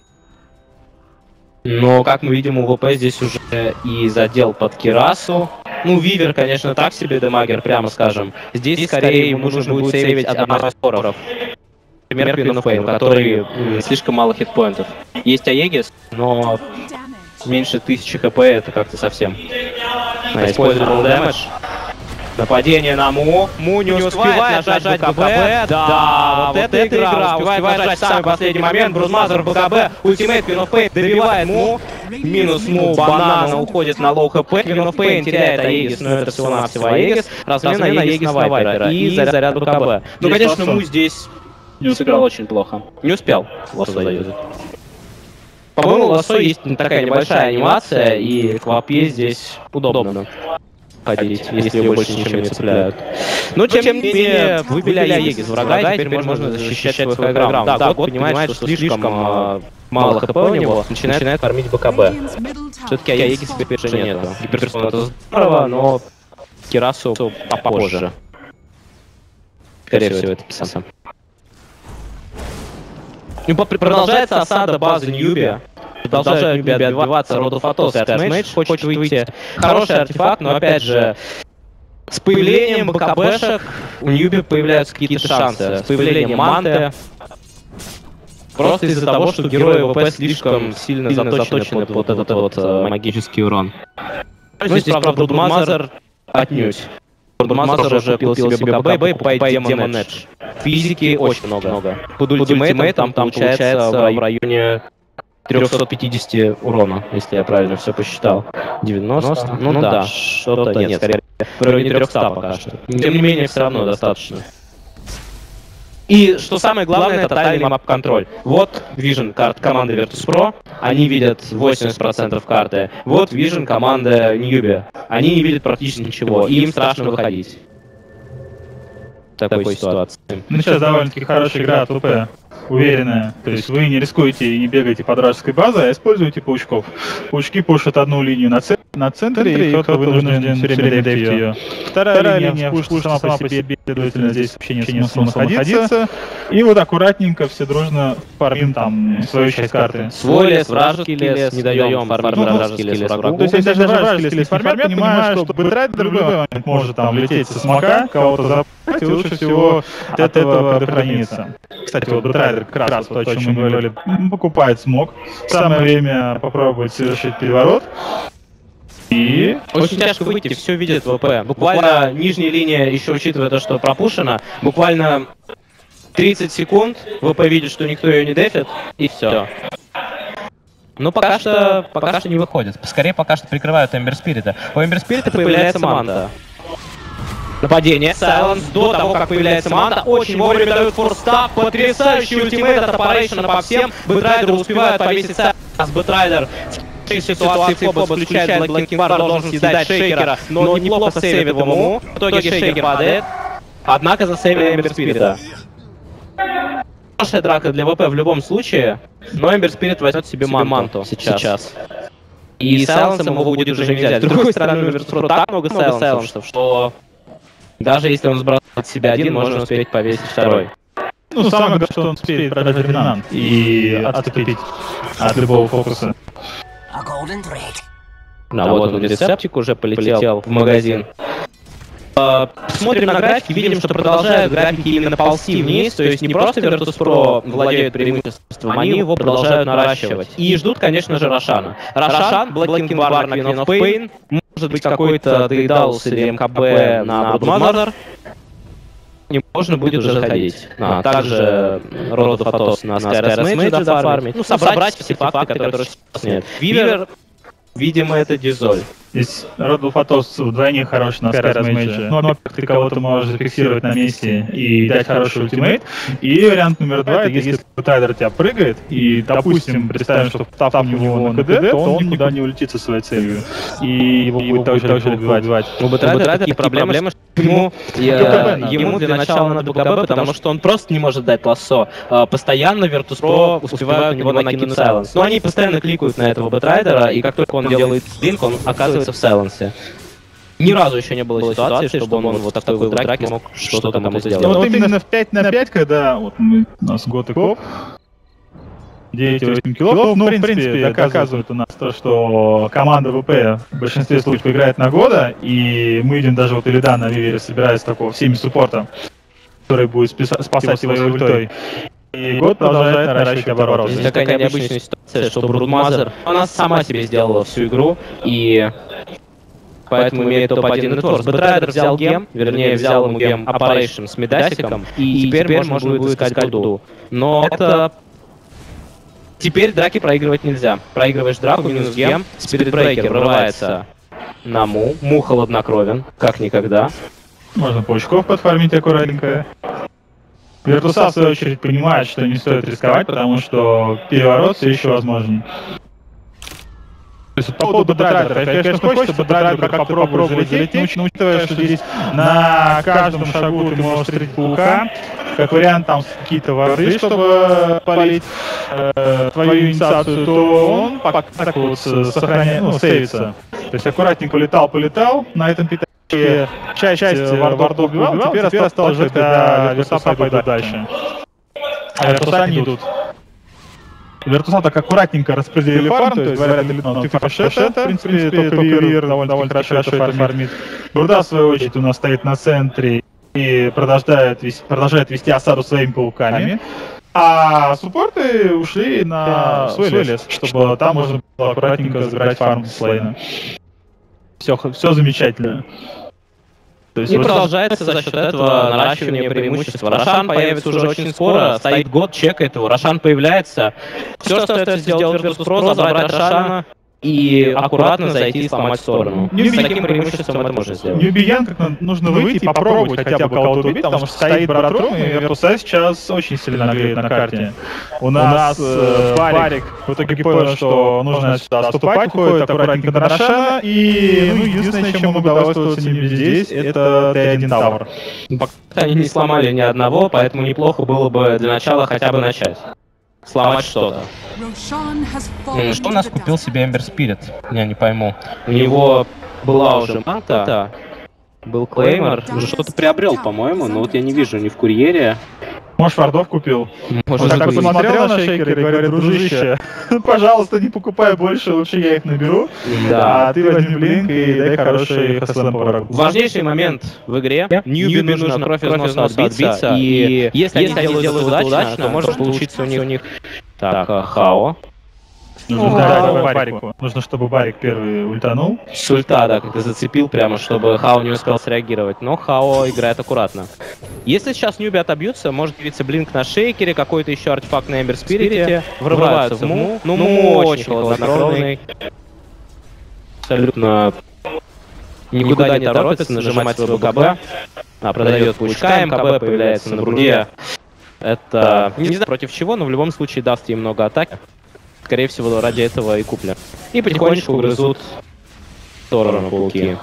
Но, как мы видим, у ВП здесь уже и задел под Кирасу. Ну, Вивер, конечно, так себе демагер, прямо скажем. Здесь, скорее, ему нужно будет сейвить одного из споров. Например, Queen of Pain, который слишком мало хитпоинтов. Есть Аегис, но меньше 1000 хп это как-то совсем. Использует full damage. Нападение на Му. Му не успевает нажать БКБ. Да, вот эта игра. Успевает нажать в самый последний момент. Брузмазер БКБ. Ультимейт Queen of Pain добивает Му. Минус Му. Банана уходит на лоу хп. Queen of Pain теряет Аегис, но это всего-навсего Аегис. Размен Аегис на Вайпера. И заряд БКБ. Ну, конечно, Му здесь сыграл очень плохо. Не успел Лосо заюзать. По-моему, Лосо есть такая небольшая анимация, и к вапе здесь удобно ходить, если ее больше ничем не цепляют. Но тем не менее, выбили Аегис врага, и теперь можно защищать свой хайграунд. Да, год понимает, что слишком мало хп у него, начинает фармить БКБ. Все-таки Аегис теперь же нету. Гиперспон это здорово, но Кирасу попозже. Скорее всего, это Кисаса. Продолжается осада базы Ньюби. Продолжают Ньюби отбиваться, Road of Atos и Archmage хочет выйти. Хороший артефакт, но опять же, с появлением БКБшек у Ньюби появляются какие-то шансы. С появлением манты. Просто из-за того, что герои ВП слишком сильно заточены под этот вот магический урон. Ну, здесь, правда, Брудмазер отнюдь. Брудмазер уже купил себе БКБ и покупает Демон Эдж. Физики очень много. Под ультимейтом там получается в районе 350 урона, если я правильно все посчитал. 90? Ну да, что-то нет, скорее в районе 300 пока что. Тем не менее, все равно достаточно. И что самое главное, это тотальный мап-контроль. Вот Vision карт команды Virtus.pro, они видят 80% карты. Вот Vision команда Newbie, они не видят практически ничего, и им страшно выходить. В такой ситуации. Ну сейчас довольно-таки хорошая игра от ВП. Уверенная. То есть вы не рискуете и не бегаете по вражеской базе, а используете паучков. Паучки пушат одну линию на центре, и кто-то вынужден все время дейвить ее. Вторая линия пушит сама по себе, следовательно, здесь вообще нет смысла находиться. И вот аккуратненько все дружно фармим там свою часть карты. Свой лес, вражеский лес, не даем фармить вражеский лес врагу. То есть если даже вражеский лес фармят, понимаю, что Бэтрайдер в любой момент может там лететь со смока, кого-то запать, и лучше всего от этого предохраниться. Кстати, вот Бэтрайдер как раз то, о чем мы говорили, покупает смог. Самое время попробовать совершить переворот. И очень тяжко выйти, все видит ВП. Буквально нижняя линия, еще учитывая то, что пропушена, буквально 30 секунд ВП видит, что никто ее не дефит, и все. Но пока что не выходит. Скорее пока что прикрывают Эмбер Спирита. У Эмбер Спирита появляется манта. Нападение. Сайленс до того, как появляется манта, очень вовремя дают форстап. Потрясающий ультимейт от Аппарейшена по всем. Бэтрайдер успевает повесить Сайленс. Бэтрайдер в ситуации фоба включает Блэкинг Бар, должен съедать Шейкера, но неплохо сейвит ему. В итоге Шейкер падает. Однако засейвили Эмбер Спирита. Хорошая драка для ВП в любом случае, но Эмбер Спирит возьмет себе манту сейчас. И сайленсом его будет уже нельзя. С другой стороны, у Virtus.pro так много сайленсов, что даже если он сбрасывает себя один, можно успеть повесить второй. Ну, самое главное, что он успеет продать доминант и отступить от любого фокуса. Да, вот он, рецептик уже полетел в магазин. смотрим на графики, видим, что продолжают графики именно ползти вниз, то есть не просто Virtus.pro владеют преимуществом, они его продолжают наращивать. И ждут, конечно же, Рошана. Рошан, Blacking Bar на Queen of Pain, может быть какой-то Дейдалус или МКБ на Broodmother. Не можно будет уже заходить. Также Road of Atos на Skyrus Mage дофармить. Ну, собрать все факты, которые сейчас нет. Вивер, видимо, это Дизоль. Здесь Road of Atos вдвойне хорош на Skyrus Mage. Но ты кого-то можешь зафиксировать на месте и дать хороший ультимейт. И вариант номер 2, это если Тайдер тебя прыгает, и, допустим, представим, что встав у него на КД, то он никуда не улетит со своей целью. И его будет также убивать. У Бэтрайдера такие проблемы, что ему для начала надо БКБ, потому что он просто не может дать лассо. Постоянно Virtus.pro успевают на него накинуть сайленс. Но они постоянно кликают на этого Бэтрайдера, и как только он делает блинк, он оказывается в сайленсе. Ни разу еще не было ситуации, чтобы он вот такой вот драке мог что-то кому-то сделать. Вот именно в 5 на 5, когда вот у нас год и коп, 9-8 киллов, ну, в принципе, доказывает у нас то, что команда ВП в большинстве случаев играет на года, и мы видим даже вот Илидан на Вивере собирается такого всеми суппорта, который будет спасать его своей ультой. И год продолжает наращивать обороты. Здесь такая необычная ситуация, что Broodmother, она сама себе сделала всю игру, и поэтому имеет топ-1 нетворк. Бэтрайдер взял гем, вернее взял ему гем Operation с Медасиком, и теперь можно будет искать Бруду. Но это... Теперь драки проигрывать нельзя. Проигрываешь драку, минус гем, Spirit Breaker врывается на Му холоднокровен, как никогда. Можно паучков подфармить аккуратненько. Virtus.pro, в свою очередь, понимает, что не стоит рисковать, потому что переворот все еще возможен. То есть по поводу Бэтрайдера, конечно, хочется Бэтрайдеру как попробовать залететь, но учитывая, что здесь на каждом шагу ты можешь встретить паука, как вариант там какие-то воры, чтобы полить твою инициацию, то он пока так вот сохраняет, сейвится. То есть аккуратненько полетал на этом питании. Часть вардов убивал, теперь осталось ждать, когда Virtus.pro пойдут дальше. А Virtus.pro не идут. Virtus.pro так аккуратненько распределили фарм, то есть говорят, ты фаршешь это, в принципе, только Вивер довольно хорошо это фармит. Бруда, в свою очередь, у нас стоит на центре и продолжает вести осаду своими пауками. А суппорты ушли на свой лес, чтобы там можно было аккуратненько забирать фарм с лейна. Все замечательно. То есть и продолжается за счет этого наращивание преимущества. Рошан появится уже очень скоро, стоит год, чекает его, Рошан появляется. Все, что остается сделать Virtus.pro, забрать Рошана и аккуратно зайти и сломать в сторону. С таким преимуществом это можно сделать. Ньюбиян как нужно выйти и попробовать хотя бы кого-то убить, потому что стоит Баратрум, и Virtus.pro сейчас очень сильно нагреет на карте. У нас Барик в итоге понял, что нужно сюда отступать, уходит аккуратненько на Рошана, и единственное, чем могут удовольствоваться ними здесь, это Т1 Тауэр. Пока они не сломали ни одного, поэтому неплохо было бы для начала хотя бы начать. Сломать что-то. Что у нас купил себе Ember Spirit? Я не пойму. У него была уже манта, был клеймор, уже что-то приобрел, по-моему, но вот я не вижу ни в курьере. Может, вардов купил? Может, он так посмотрел на Шейкера и говорит: дружище, пожалуйста, не покупай больше, лучше я их наберу. Да. А ты возьми блинк и дай хороший ХСМ по врагу. Важнейший момент в игре. Ньюби нужно кровь из носа отбиться, и если они сделают это удачно, то может получиться у них... Так, Хао. Нужно, чтобы Барик первый ультанул. С ульта, да, как ты зацепил прямо, чтобы Хао не успел среагировать. Но Хао играет аккуратно. Если сейчас Ньюби отобьются, может появиться блинк на Шейкере, какой-то еще артефакт на Эмбер Спирите. Врываются в Му. Ну, Му очень холоднокровный. Абсолютно никуда не торопится нажимать свой БКБ. Продает паучка, МКБ появляется на Бруде. Это не знаю против чего, но в любом случае даст ей много атаки. Скорее всего, ради этого и куплят. И потихонечку грызут в сторону пауки.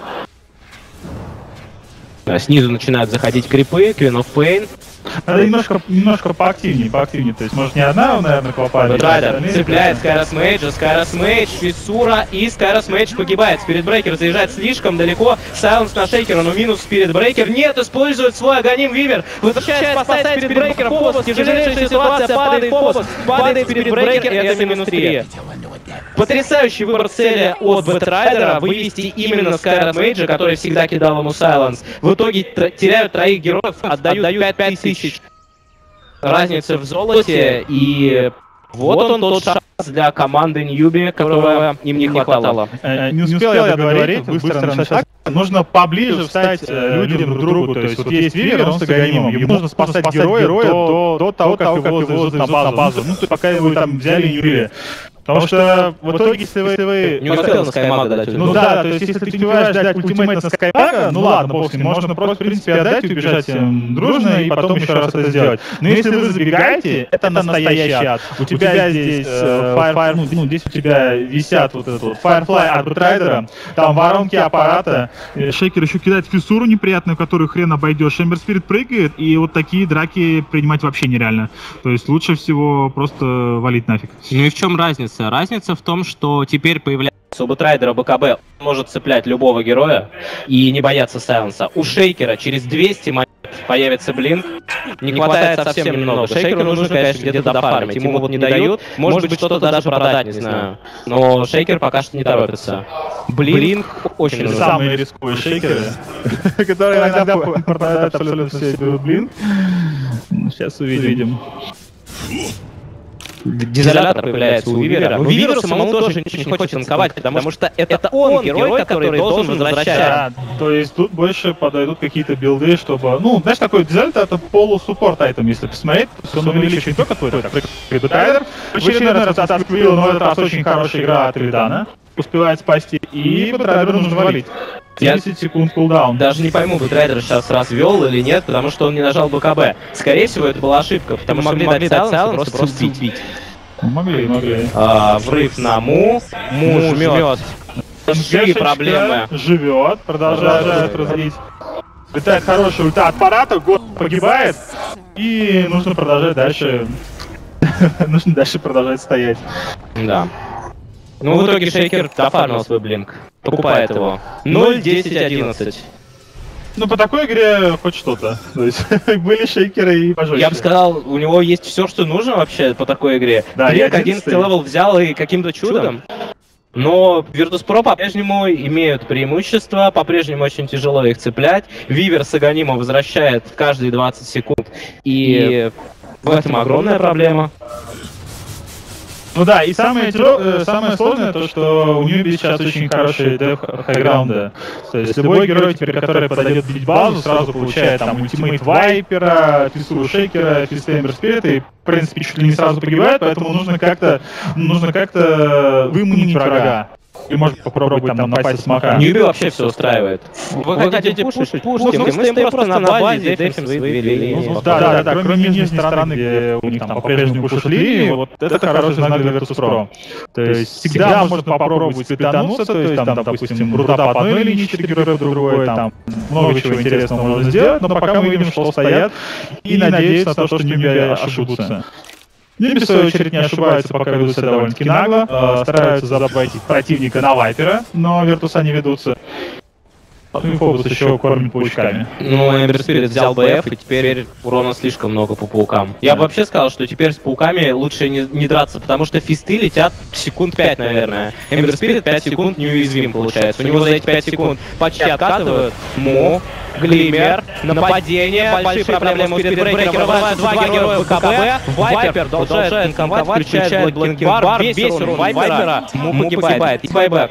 Снизу начинают заходить крипы, Queen of Pain. Надо немножко поактивнее, то есть может не одна, наверное, попали. Райдер цепляет Skyrus Mage, фиссура, и Skyrus Mage погибает. Spirit Breaker заезжает слишком далеко, Сайленс на Шейкера, но минус Spirit Breaker. Нет, использует свой Аганим Вивер, возвращает, спасает Spirit Breaker в фобос, тяжелейшая ситуация, падает фобос, падает Spirit Breaker, и это минус 3. Потрясающий выбор цели от Бэтрайдера вывести именно Скайрат Мейджа, который всегда кидал ему Сайленс. В итоге теряют троих героев, отдают 5000 разницы в золоте, и вот он тот шанс для команды Ньюби, которого им не хватало. Не успел я договорить, быстро начать. Нужно поближе встать людям друг к другу. То есть вот есть Вивер, он с Аганимом. Ему нужно спасать героя до того, как его завезут на базу. Ну, пока его там взяли и не убили. Потому что в итоге, если вы... Не успел на Скаймага дать. Ну да, то есть если ты успеваешь дать ультимейт на Скаймага, ну ладно, бог с ним, можно просто, в принципе, отдать и убежать дружно, и потом еще раз это сделать. Но если вы забегаете, это настоящий ад. У тебя здесь здесь у тебя висят вот этот вот Firefly от Бэтрайдера, там воронки аппарата, Шейкер еще кидает фиссуру неприятную, которую хрен обойдешь, Эмбер Спирит прыгает, и вот такие драки принимать вообще нереально. То есть лучше всего просто валить нафиг. Ну и в чем разница? Разница в том, что теперь появляется у Бэтрайдера БКБ, он может цеплять любого героя и не бояться сайленса. У Шейкера через 200 монет появится блинк, не хватает совсем немного. Шейкеру нужно, конечно, где-то дофармить, ему вот не дают, может быть что-то даже продать, не знаю. Но Шейкер пока что не торопится. Блинк очень нужен. Самые рисковые шейкеры, которые иногда продают абсолютно все, берут блинк. Сейчас увидим. Дизолятор появляется у Вивера. Но Виверу самому тоже ничего не хочется танковать, потому что это он герой, который должен возвращать. Да, то есть тут больше подойдут какие-то билды, чтобы... Ну, знаешь, такой дизолятор — это полусуппорт айтем, если посмотреть. Он увеличивает только твой Бэтрайдер. В очередной раз Тасквилл, но это раз очень хорошая игра от Ридана. Успевает спасти, и Бэтрайдеру нужно валить. 10 секунд кулдаун. Даже не пойму, Бэтрайдер сейчас развел или нет, потому что он не нажал БКБ. Скорее всего, это была ошибка, потому что могли дать сайленс и просто убить. Могли. Врыв на Му жмет. Большие проблемы. Живет, продолжает разводить. Летает хороший ульта от аппарата, год погибает, и нужно продолжать дальше. Нужно дальше продолжать стоять. Да. Ну, в итоге Шейкер дофармил свой блинк. Покупает его. 0-10-11. Ну, по такой игре хоть что-то. То есть, были шейкеры и пожестче. Я бы сказал, у него есть все, что нужно вообще по такой игре. Да, блинк 11 левел взял и каким-то чудом. Но Virtus.pro по-прежнему имеют преимущество, по-прежнему очень тяжело их цеплять. Вивер с Аганимом возвращает каждые 20 секунд. И в этом огромная проблема. Ну да, и самое сложное то, что у Ньюби сейчас очень хорошие хайграунды. То есть любой герой теперь, который подойдет бить базу, сразу получает там ультимейт Вайпера, фиссуру Шейкера, фист Эмбер Спирит, и в принципе чуть ли не сразу погибает, поэтому нужно как-то выманить врага. Или может попробовать там напасть с мака. Ньюби вообще все устраивает. Вы хотите пушить? Пушите. Мы стоим просто на базе, дефим свои две линии. Да, кроме нижней стороны, где у них там по-прежнему пушат линии, вот это хороший знак для Virtus.pro. То есть всегда можно попробовать сплитануться, то есть там, допустим, руда по одной линии, 4 героя по другой, там много чего интересного можно сделать, но пока мы видим, что стоят и надеются на то, что Ньюби ошибутся. Ньюби, в свою очередь, не ошибаются, пока ведут себя довольно-таки нагло, стараются забайтить противника на Вайпера, но Виртуса не ведутся. Потом Фобус еще кормит паучками. Ну, Эмбер Спирит взял БФ, и теперь урона слишком много по паукам. Я бы вообще сказал, что теперь с пауками лучше не драться, потому что фисты летят секунд 5, наверное. Эмбер Спирит 5 секунд неуязвим получается. У него за эти 5 секунд почти откатывают. Му, Глиммер, нападение, большие проблемы у Спиритбрейкера, вырывают 2 героя БКБ, Вайпер продолжает танковать, включает блокинг-бар, весь урон Вайпера, Му погибает, и байбэк.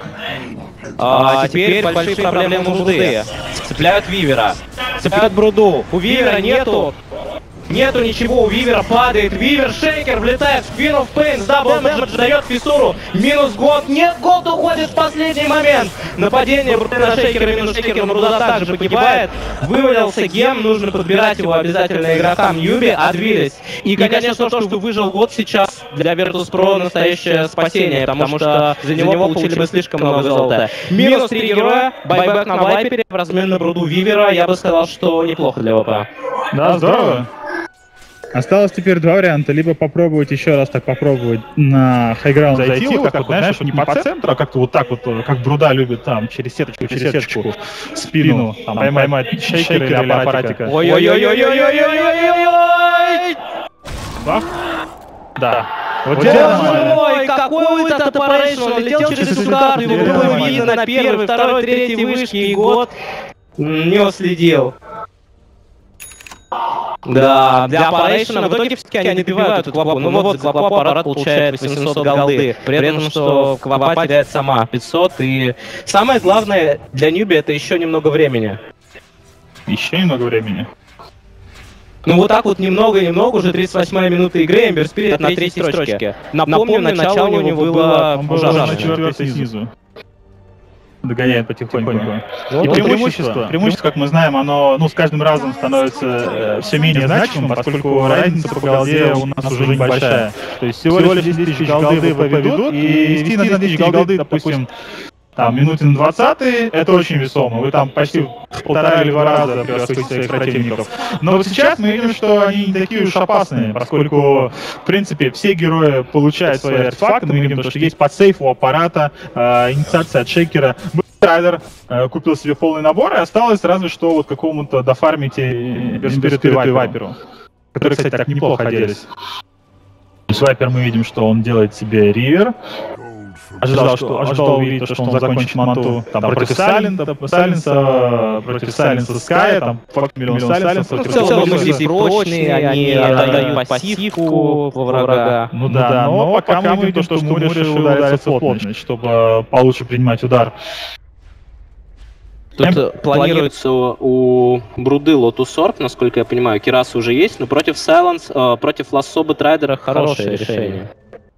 Теперь большие проблемы у Бруды. Цепляют Вивера. Цепляют Бруду. У Вивера нету ничего, у Вивера падает. Вивер, Шейкер влетает в Queen of Pain, дабл дэмэдж дает фиссуру. Минус год. Нет, год уходит в последний момент. Нападение Бруды на Шейкера, минус Шейкер, Бруда также погибает. Вывалился гем, нужно подбирать его обязательно игрокам Ньюби, отбились. И, конечно, то, что выжил год сейчас для Virtus.pro настоящее спасение, потому что за него получили бы слишком много золота. Минус 3 героя, байбэк на Вайпере, в размен на Бруду Вивера, я бы сказал, что неплохо для ВП. Да, здорово. Осталось теперь два варианта. Либо попробовать еще раз так попробовать на хайграунд зайти, вот так вот, знаешь, не по центру, а как-то вот так вот, как Бруда любит там, через сеточку, спину, там, поймать шейкера или аппаратика. Ой-ой-ой-ой-ой-ой-ой-ой-ой-ой! Бах. Да. Вот Ой, какой ульт от Operation, он летел через всю карту, его было видно на первой, второй, третьей вышке, и год не уследил. Да, для Operation в итоге все-таки они набивают эту квапу. Ну вот, за квапу аппарат получает 800 голды, при этом, что квапа теряет сама 500, и самое главное для Ньюби это еще немного времени. Еще немного времени. Ну вот так вот немного, уже 38-я минута игры, Эмбер Спирит на третьей строчке. Напомню, начало у него было ужасно. На четвертой снизу. Догоняет потихоньку. И преимущество, как мы знаем, оно с каждым разом становится все менее значимым, поскольку разница по голде у нас уже небольшая. То есть всего лишь 10 тысяч голды ВП ведут, и вести на 10 тысяч голды, допустим, там, минуте на 20-й, это очень весомо. Вы там почти в 1,5 или 2 раза превосходите своих противников. Но вот сейчас мы видим, что они не такие уж опасные, поскольку, в принципе, все герои получают свои артефакты. Мы видим, что есть подсейф у аппарата, инициация от Шейкера. Райдер купил себе полный набор, и осталось разве что вот какому-то дофармить Эмберспириту и Вайперу, которые, кстати, так неплохо оделись. Вайпер мы видим, что он делает себе ривер. Ожидал увидеть, что он закончит манту там, против Сайленса, против Сайленса Ская, там, миллион Сайленса. В целом здесь прочные, они отдают пассивку врага. Ну да, но пока мы видим, что Му решил удариться в плотность, чтобы получше принимать удар. Тут планируется у Бруды Lotus Orb, насколько я понимаю, Кираса уже есть, но против Сайленс, против Лассо Трайдера хорошее решение.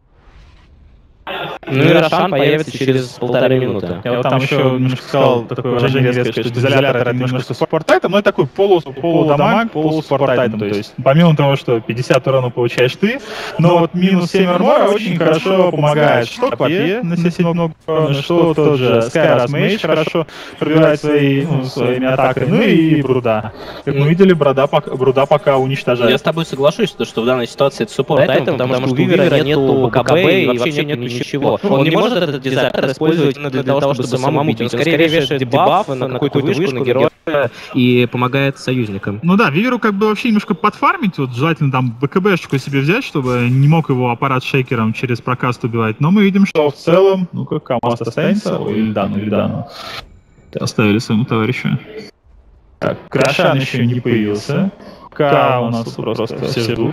Ну и Рошан появится через 1,5 минуты. Я вот там еще немножко сказал такое выражение резкое, что Дизолятор это немножко спорт-тайтом, но это такой полудамаг, полуспорт-тайтом. То есть помимо того, что 50 урона получаешь ты, но вот минус 7 армора очень хорошо помогает. Что Квапе наносить много урона, что тот же Skyrus Mage хорошо пробивает своими атаками, ну и Бруда. Как мы видели, Бруда пока уничтожает. Я с тобой соглашусь, что в данной ситуации это суппорт-тайтом, потому что у Вивера нету БКБ и вообще нету ничего. Он не может этот дизайнер использовать для того, чтобы самому бить. Он скорее вешает дебаф на какую-то вышку на героя и помогает союзникам. Ну да, Виверу как бы вообще немножко подфармить, вот желательно там БКБшечку себе взять, чтобы не мог его аппарат Шейкером через прокаст убивать. Но мы видим, что в целом, ну-ка, Камаст останется, Ильдану. Оставили своему товарищу. Так, Крашан еще не появился. Пока у нас просто все ждут.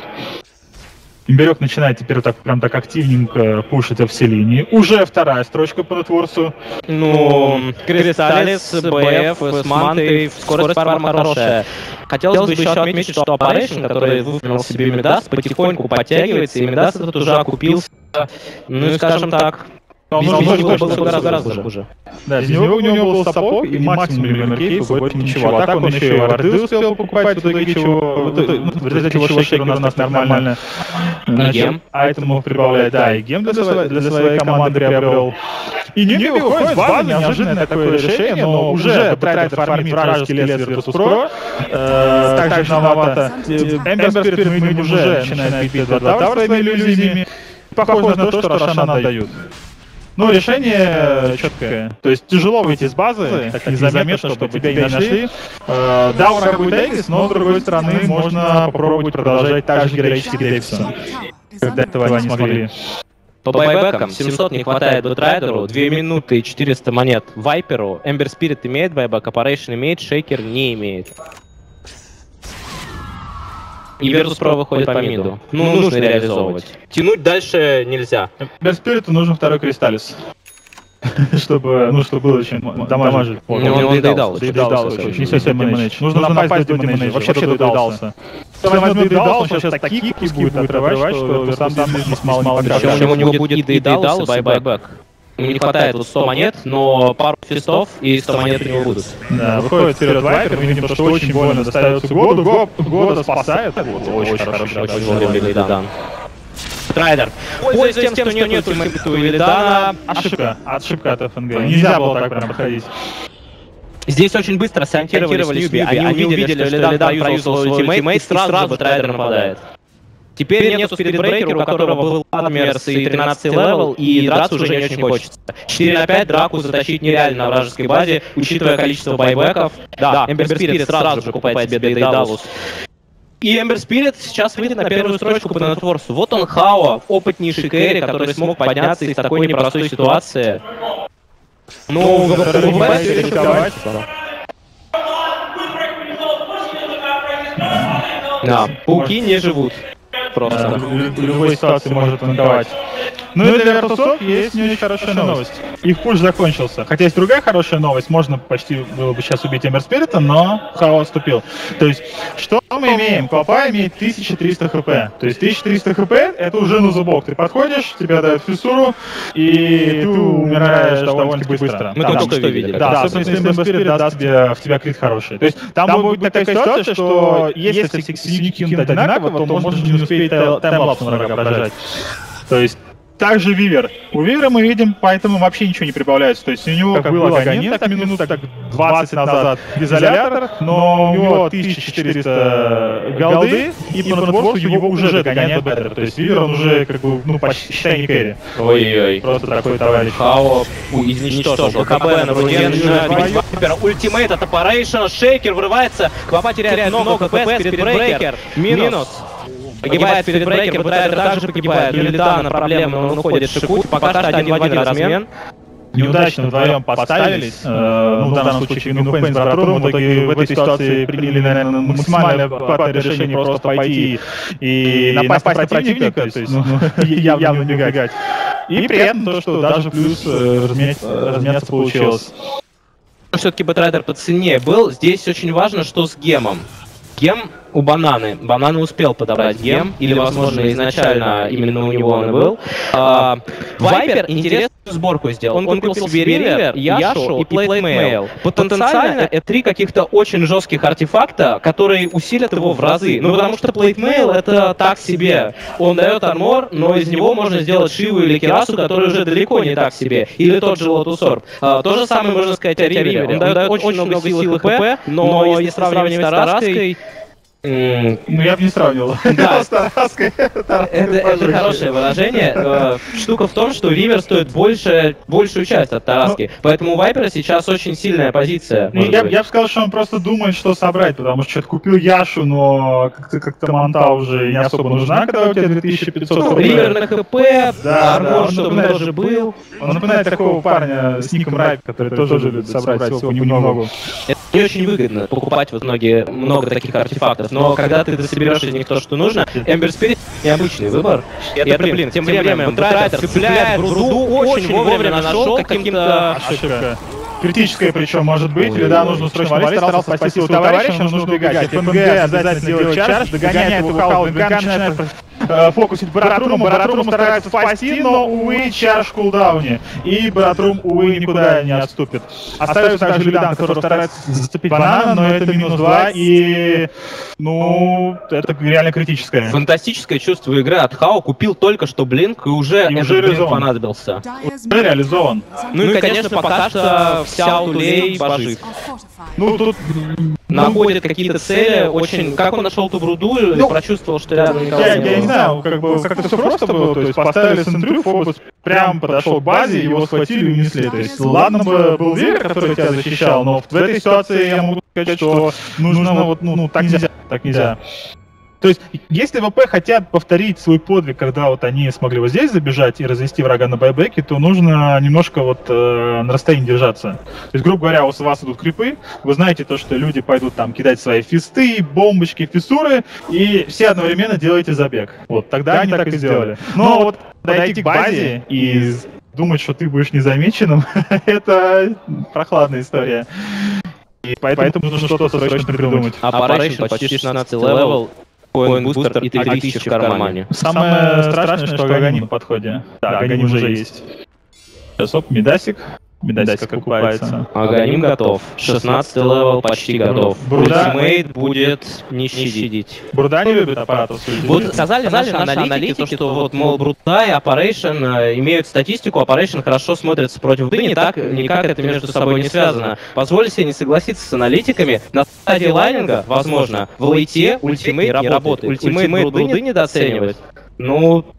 Имберек начинает теперь прям так активненько пушить все линии. Уже вторая строчка по нетворсу. Ну, Кристаллис, БФ, с Мантой, скорость фарма хорошая. Хотелось бы еще отметить, что Operation, который выполнил себе Мидас, потихоньку подтягивается, и Мидас этот уже окупился, ну и скажем так, без него было бы гораздо хуже. Да, без него у него был сапог и максимум Люминкейт, больше ничего. А так он еще и варды успел покупать, в итоге чего, в результате чего Шейкер у нас нормально айтемов прибавляет, да, и гем для своей команды приобрел. И Ньюби выходит с базы, неожиданное такое решение, но уже Трайдер фармит вражеский лес Virtus.pro, также новато. Эмбер Спирит мы видим уже начинает бить два тавра своими иллюзиями. Похоже на то, что Рошана отдают. Ну, решение четкое. То есть тяжело выйти с базы, так незаметно, чтобы тебя не нашли. Да, урок будет Эгис, но с другой стороны можно попробовать продолжать так же героически Дэвисом, когда этого не смогли. По байбекам 700 не хватает Бэтрайдеру, 2 минуты и 400 монет Вайперу. Эмбер Спирит имеет байбек, Operation имеет, Шейкер не имеет. И Virtus.pro выходит по миду. Ну, нужно реализовывать. Тянуть дальше нельзя. Берспириту нужен второй Кристаллис. Чтобы было чем дамажить. Он доедался. Не совсем Демонэйдж. Нужно напасть до Демонэйджа. Вообще-то доедался. Если возьмет доедался, он сейчас такие куски будет отрывать, что сам здесь мало не покажет. Причем у него будет и доедался, и байбек. Ему не хватает вот 100 монет, но пару фистов и 100 монет у него будут. Да, выходит вперед Вайпер, мы видим, что очень больно достается Году. Года спасает. Очень хорошо. Трайдер. Пользуясь тем, что нету ультимейту Илидана. Ошибка от ФНГ. Нельзя было так прям подходить. Здесь очень быстро сориентировались Ньюби. Они увидели, что Илидан проюзал свой ультимейт, и сразу же Трайдер нападает. Теперь нету спидбрейкера, у которого был Адмерс и 13 левел, и драться уже не очень хочется. 4 на 5 драку затащить нереально на вражеской базе, учитывая количество байбеков. Да, Эмбер Спирит сразу же покупает себе Дейдалус. И Ember Spirit сейчас выйдет на первую строчку по нетворсу. Вот он, Хао, опытнейший кэрри, который смог подняться из такой непростой ситуации. Ну, да, пауки не живут. Просто. В любой ситуации может танковать. Ну и для Virtus.pro есть не очень хорошая новость. Их пуш закончился. Хотя есть другая хорошая новость. Можно почти было бы сейчас убить Ember Spirit, но Хао отступил. То есть, что мы имеем? Клопа имеет 1300 хп. То есть 1300 хп это уже на зубок. Ты подходишь, тебя дают фиссуру, и ты умираешь довольно-таки быстро. Мы только что видели. Да, особенно если Ember Spirit даст в тебя крит хороший. То есть там может быть такая ситуация, что если все кинут одинаково, то можно не успеть таймлапс на врага прожать. То есть также Вивер. У Вивера мы видим, поэтому вообще ничего не прибавляется. То есть у него, как было Аганим, так минут так 20 назад изолятор, но у него 1400 голды, и по нетворсу его уже догоняет Беттер. То есть Вивер, он уже, как бы, ну, почти, считай, не кэрри. Ой-ой-ой. Просто такой товарищ. Хао изничтожил. КБ на руне, Вайпер, ультимейт от Operation, Шейкер врывается, Квапа теряет много ХП, Спиритбрейкер, минус. Погибает Спиритбрейкер, Бетайр также погибает. Юлитана на проблемы, но он уходит Шикуть. Пока что один в один размен. Неудачно вдвоем подставились. Ну, в данном случае Минуфейн с Братром в итоге в этой ситуации приняли, наверное, максимально адекватное решение просто пойти и напасть на противника, то есть явно убегать. И приятно то, что даже плюс разменяться получилось. Все-таки Бэтрайдер по цене был. Здесь очень важно, что с гемом. Гем у Бананы. Банана успел подобрать гем, или, возможно, изначально именно у него он и был. Вайпер интересную сборку сделал. Он купил себе Ривер, Яшу и Плейтмейл. Потенциально это 3 каких-то очень жестких артефакта, которые усилят его в разы. Ну, потому что Плейтмейл это так себе. Он дает армор, но из него можно сделать Шиву или Кирасу, которые уже далеко не так себе. Или тот же Lotus Orb. То же самое можно сказать о Ривере. Он дает очень много силы ХП, но если сравнивать с Тараской... Ну, я бы не сравнивал. Да, это хорошее выражение. Штука в том, что Ривер стоит большую часть от Тараски. Поэтому у Вайпера сейчас очень сильная позиция. Я бы сказал, что он просто думает, что собрать, потому что что-то купил Яшу, но как-то Монта уже не особо нужна, когда у тебя 2500 хп. Ривер на ХП, армор, чтобы тоже был. Он напоминает такого парня с ником Райп, который тоже любит собрать всего понемногу. Это не очень выгодно покупать вот много таких артефактов. Но когда ты соберешь из них то, что нужно, Ember Spirit необычный выбор. Это, блин, тем временем Бэтрайдер цепляет бруду, очень вовремя нашел каким-то... Ошибка. Критическая причем может быть, или да, нужно срочно валить, старался спасти своего товарища, нужно убегать. ФНГ обязательно делает чарж, догоняет его Хаус, ФНГ начинает фокусить Баратрума старается спасти, но, увы, чарж в кулдауне. И Баратрум, увы, никуда не отступит. Остается также Лидан, который старается зацепить Банана, но это -2, и, ну, это реально критическое. Фантастическое чувство игры от Хао. Купил только что Блинк, и уже этот Блинк понадобился. Уже реализован. Ну и, конечно, пока что вся Аутулей пожив. Ну, тут... Находит какие-то цели, очень... Как он нашел ту бруду или прочувствовал, что рядом никого не было? Я не знаю, как бы как-то все просто было, то есть поставили центрю, фокус прям подошел к базе, его схватили и унесли. То есть ладно бы был Вивер, который тебя защищал, но в этой ситуации я могу сказать, что нужно вот, ну, так нельзя. То есть, если ВП хотят повторить свой подвиг, когда вот они смогли вот здесь забежать и развести врага на байбеке, то нужно немножко вот на расстоянии держаться. То есть, грубо говоря, у вас идут крипы, вы знаете то, что люди пойдут там кидать свои фисты, бомбочки, фиссуры, и все одновременно делаете забег. Вот, тогда они так и сделали. Но вот подойти к базе и думать, что ты будешь незамеченным, это прохладная история. И поэтому нужно что-то срочно придумать. Operation почти 16 левел. Коин-бустер и 3000 в кармане. Самое страшное, что Аганим на подходе. Да, Аганим уже есть. Сейчас, оп, Медасик. Медасик покупается. Аганим готов. 16 левел почти готов. Ультимейт будет не щадить. Бурда не любит аппаратов. Вот сказали наши аналитики, что вот, мол, Бруда и Operation имеют статистику, Operation хорошо смотрится против Бруды, никак это между собой не связано. Позволю себе не согласиться с аналитиками. На стадии лайнинга, возможно, в лейте ультимейт не работает. Ультимейт Бруды недооценивает. Ну,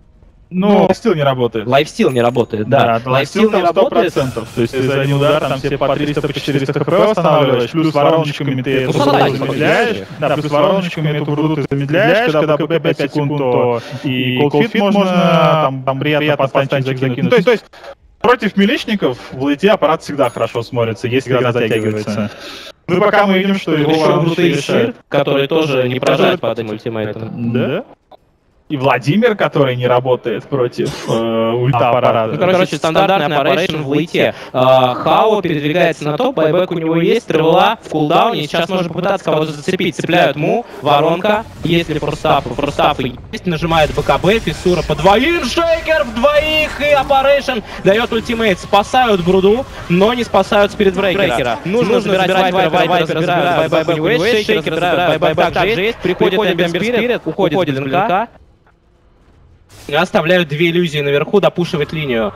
Ну, лайфстил не работает. Лайфстил не работает, да. Лайфстил там 100%. То есть ты за один удар там все по 300, по 400 хп восстанавливаешь, плюс вороночками ты эту бруду замедляешь. Да, плюс вороночками эту бруду ты замедляешь, когда БКБ 5 секунд, то и колдфит можно там приятно под станчик закинуть. То есть против миличников в лейте аппарат всегда хорошо смотрится, если игра затягивается. Ну и пока мы видим, что его вороночки решают. Который тоже не поражает под этим ультимейтом. Да? И Владимир, который не работает против ульта-аппарата. Ну, короче, стандартный аппарейшн в лейте. Хао передвигается на топ, байбек у него есть, тревела в кулдауне. Сейчас можно попытаться кого-то зацепить. Цепляют му, воронка. Если форстафы есть, нажимает БКБ, фиссура по двоим, шейкер в двоих, и аппарейшн дает ультимейт. Спасают бруду, но не спасают спиритбрейкера. Нужно забирать вайпера, забирают байбек, у него есть, шейкер забирают, байбек также есть. Приходит Эмбер Спирит, уходит из ЛНК. Оставляют две иллюзии наверху, допушивать линию.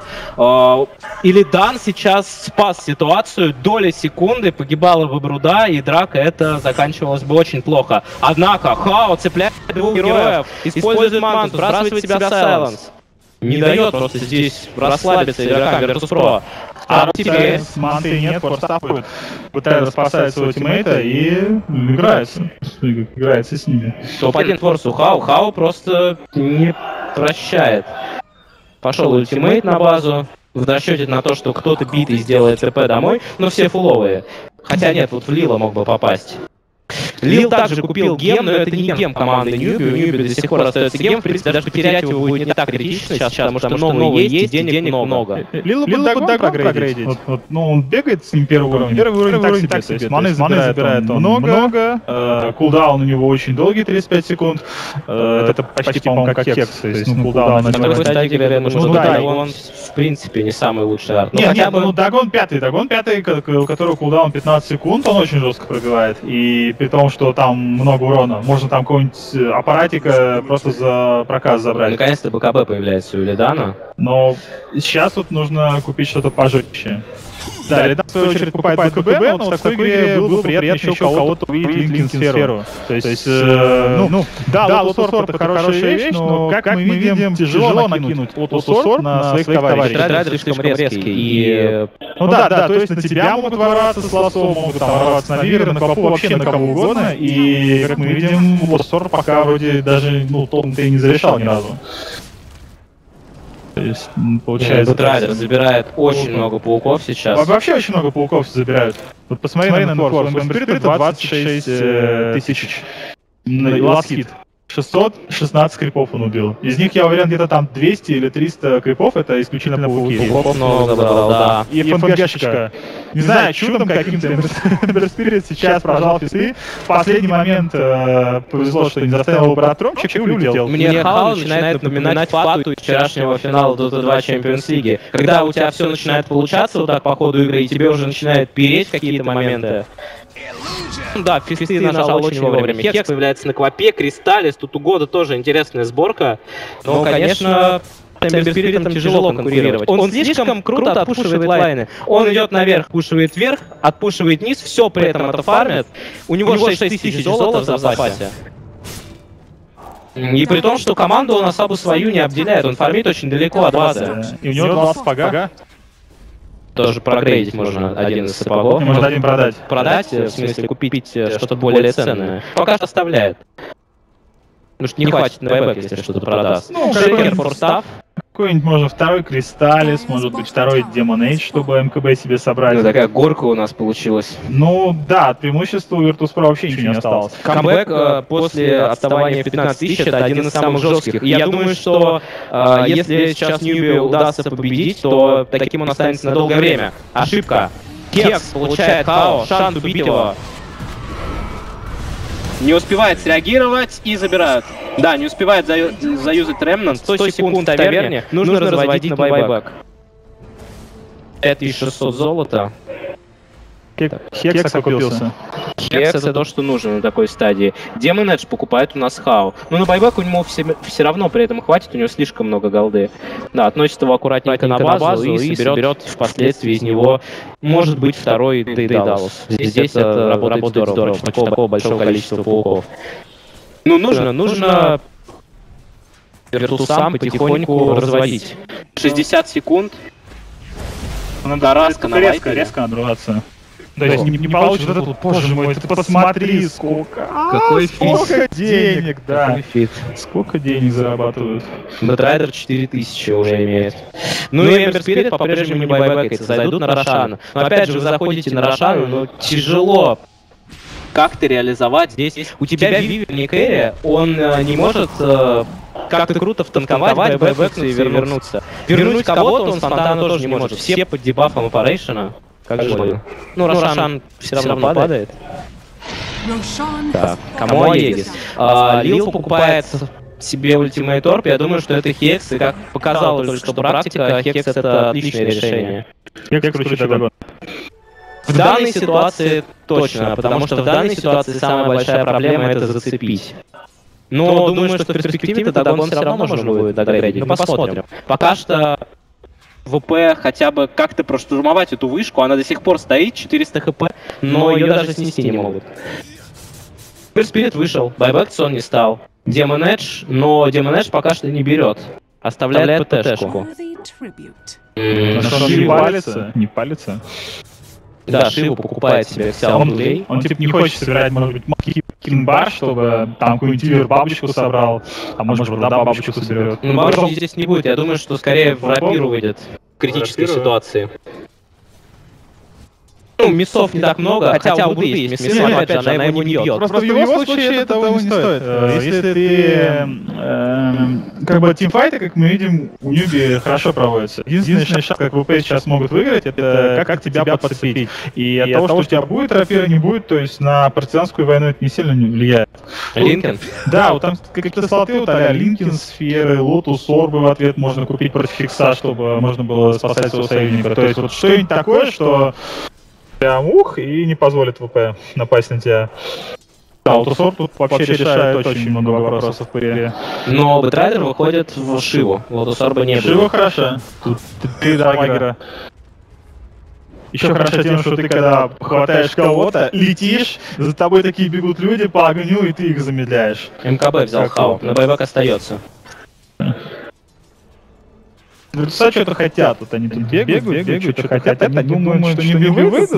Илидан сейчас спас ситуацию. Доля секунды погибала бы Бруда, и драка это заканчивалась бы очень плохо. Однако Хао цепляет двух героев, использует манту, сбрасывает себя Сайленс. Не дает просто здесь расслабиться игрокам Virtus.pro. А теперь с манты нет, форстафует, пытается спасать своего тиммейта и играется с ними. Топ-1 форсу Хао просто не прощает. Пошел ультимейт на базу, в расчете на то, что кто-то битый сделает ТП домой, но все фуловые. Хотя нет, вот в Лила мог бы попасть. Лил также купил гем, но это не гем команды Ньюби. У Ньюби до сих пор остается гем. В принципе, даже потерять его будет не так критично сейчас, потому что новый есть, и денег много. Лил будет Дагон прогрейдить. Ну, он бегает с ним первый уровень. Первый уровень так себе. Маны забирает он много. Кулдаун у него очень долгий, 35 секунд. Это почти, по-моему, как Хекс. То есть, ну, кулдаун на такой стадии, говорят, что Дагон в принципе не самый лучший арт. Нет, ну Дагон пятый, у которого кулдаун 15 секунд, он очень жестко пробивает. И при том, что там много урона. Можно там какого-нибудь аппаратика просто за проказ забрать. Наконец-то БКБ появляется у Илидана. Но сейчас тут нужно купить что-то пожестче. Да, Илидан в свою очередь покупает БКБ, но в такой игре было бы приятно еще у кого-то увидеть Линкен-сферу. То есть, да, Лотусорт это хорошая вещь, но как мы видим, тяжело накинуть Лотусорт на своих товарищей. Райдер слишком резкий. Ну да, то есть на тебя могут ворваться с лосом, могут там ворваться на Вивера, на Квапу, вообще на кого угодно. И, как мы видим, Лотусорт пока вроде даже, толком-то и не зарешал ни разу. То есть, получается... Райдер забирает очень много пауков сейчас. Вообще очень много пауков забирают. Вот посмотри на Нетфорс, у Эмберспирита 26 тысяч. Ласт-хит. 616 крипов он убил. Из них, я уверен, где-то там 200 или 300 крипов, это исключительно пауки. Пауков много забрал, да. И ФНГшечка. Не знаю, чудом каким-то Эмберспирит сейчас прожал фисты. В последний момент повезло, что не заставил его брать тромчик и улетел. Мне Хао начинает напоминать Фату вчерашнего финала Dota 2 Champions League. Когда у тебя все начинает получаться вот так по ходу игры, и тебе уже начинает переть какие-то моменты. Да, фисты нажал очень вовремя. Хекс появляется на Квапе, Кристаллис, тут у года тоже интересная сборка. Но, конечно, с Эмберспиритом тяжело конкурировать. Он слишком круто отпушивает лайны. Он идет наверх, пушивает вверх, отпушивает низ, все при этом это фармит. У него 6000 золота в запасе. И при том, что команду он особо свою не обделяет, он фармит очень далеко от базы. И у него 2 сапога. Тоже прогрейдить можно один из сапогов. Можно один продать. Продать, в смысле купить что-то более ценное. Пока что оставляет. Потому что не хватит на байбек, если что-то продаст. Шейкер, форстав. Какой-нибудь, можно второй Кристаллис, может быть второй Демон Эйдж, чтобы МКБ себе собрать. Ну, такая горка у нас получилась. Ну да, от преимущества у Virtus.pro вообще ничего не осталось. Камбэк после отставания в 15 тысяч это один из самых жестких. И я думаю, что если сейчас Ньюби удастся победить, то таким он останется на долгое время. Ошибка. Хекс получает Хао, шанс убить его. Не успевает среагировать и забирают. Да, не успевает заюзать Ремнант. 100 секунд в таверне. Нужно разводить на байбэк. 5600 золота. Хекс окупился. Хекс это то, что нужно на такой стадии. Демон Эдж покупает у нас Хао. Но на байбэк у него все равно при этом хватит, у него слишком много голды. Да, относит его аккуратненько на базу и соберет впоследствии из него, может быть, второй Дейдалус. Здесь это работает здорово, такого большого количества пауков. Ну, нужно Виртусам потихоньку разводить. 60 секунд. Надо резко надрываться. То есть не получится вот этот, боже мой, ты посмотри, сколько денег, да. Сколько денег зарабатывают. Бэтрайдер 4000 уже имеет. Ну и Эмбер Спирит по-прежнему не байбэкается, зайдут на Рошана. Но опять же, вы заходите на Рошану, но тяжело как-то реализовать. Здесь у тебя Вивер не кэри, он не может как-то круто втанковать, байбэкнуться и вернуться. Вернуть кого-то он спонтанно тоже не может. Все под дебафом Аппарейшена. Как же больно. Ну, Рошан все равно падает. Так, кому Аегис? Лил покупает себе Ультимейт Орб, я думаю, что это Хекс, и как показала только что практика, Хекс это отличное решение. Хекс круче Дагон. В данной ситуации точно, потому что в данной ситуации самая большая проблема это зацепить. Но думаю, что в перспективе Дагон все равно можно будет догрейдить. Ну посмотрим. Пока что ВП хотя бы как-то проштурмовать эту вышку, она до сих пор стоит, 400 хп, но ее даже снести не могут. Спирит вышел, байбэкться он не стал. Демон Эдж, но Демон Эдж пока что не берет. Оставляет ПТшку. Не палится? Не палится? Да, Шиву покупает себе Xiaomi. Он типа не хочет собирать, может быть, кинбар, чтобы там какую-нибудь Тивер бабочку собрал, а может быть, да, бабочку соберет. Ну, бабочки здесь не будет, я думаю, что скорее в рапиру выйдет в критической ситуации. Ну, миссов не так много, хотя у Буды есть миссы, но опять же, она его не бьет. Просто в его случае это того не стоит. Если ты как бы тимфайты, как мы видим, у Ньюби хорошо проводятся. Единственный шанс, как ВП сейчас могут выиграть, это как тебя подцепить. И от того, что у тебя будет рапира, не будет, то есть на партизанскую войну это не сильно не влияет. Линкен? Да, вот там какие-то слоты, вот а-ля Линкен, Сферы, Лотус, Орбы в ответ можно купить против Хекса, чтобы можно было спасать своего союзника. То есть вот что-нибудь такое, что прям и не позволит ВП напасть на тебя. Да, Лотусор тут вообще решает очень много вопросов по игре. Но Бэтрайдер выходит в Шиву. Лотусорба не было. Шива хороша. Тут ты даггера. Еще хорошо тем, что ты когда хватаешь кого-то, летишь, за тобой такие бегут люди по огню, и ты их замедляешь. МКБ взял Хау, на байбэк остается. Виртуса что-то хотят, вот они тут бегают, что-то хотят, они думают, что Ньюби выйдут,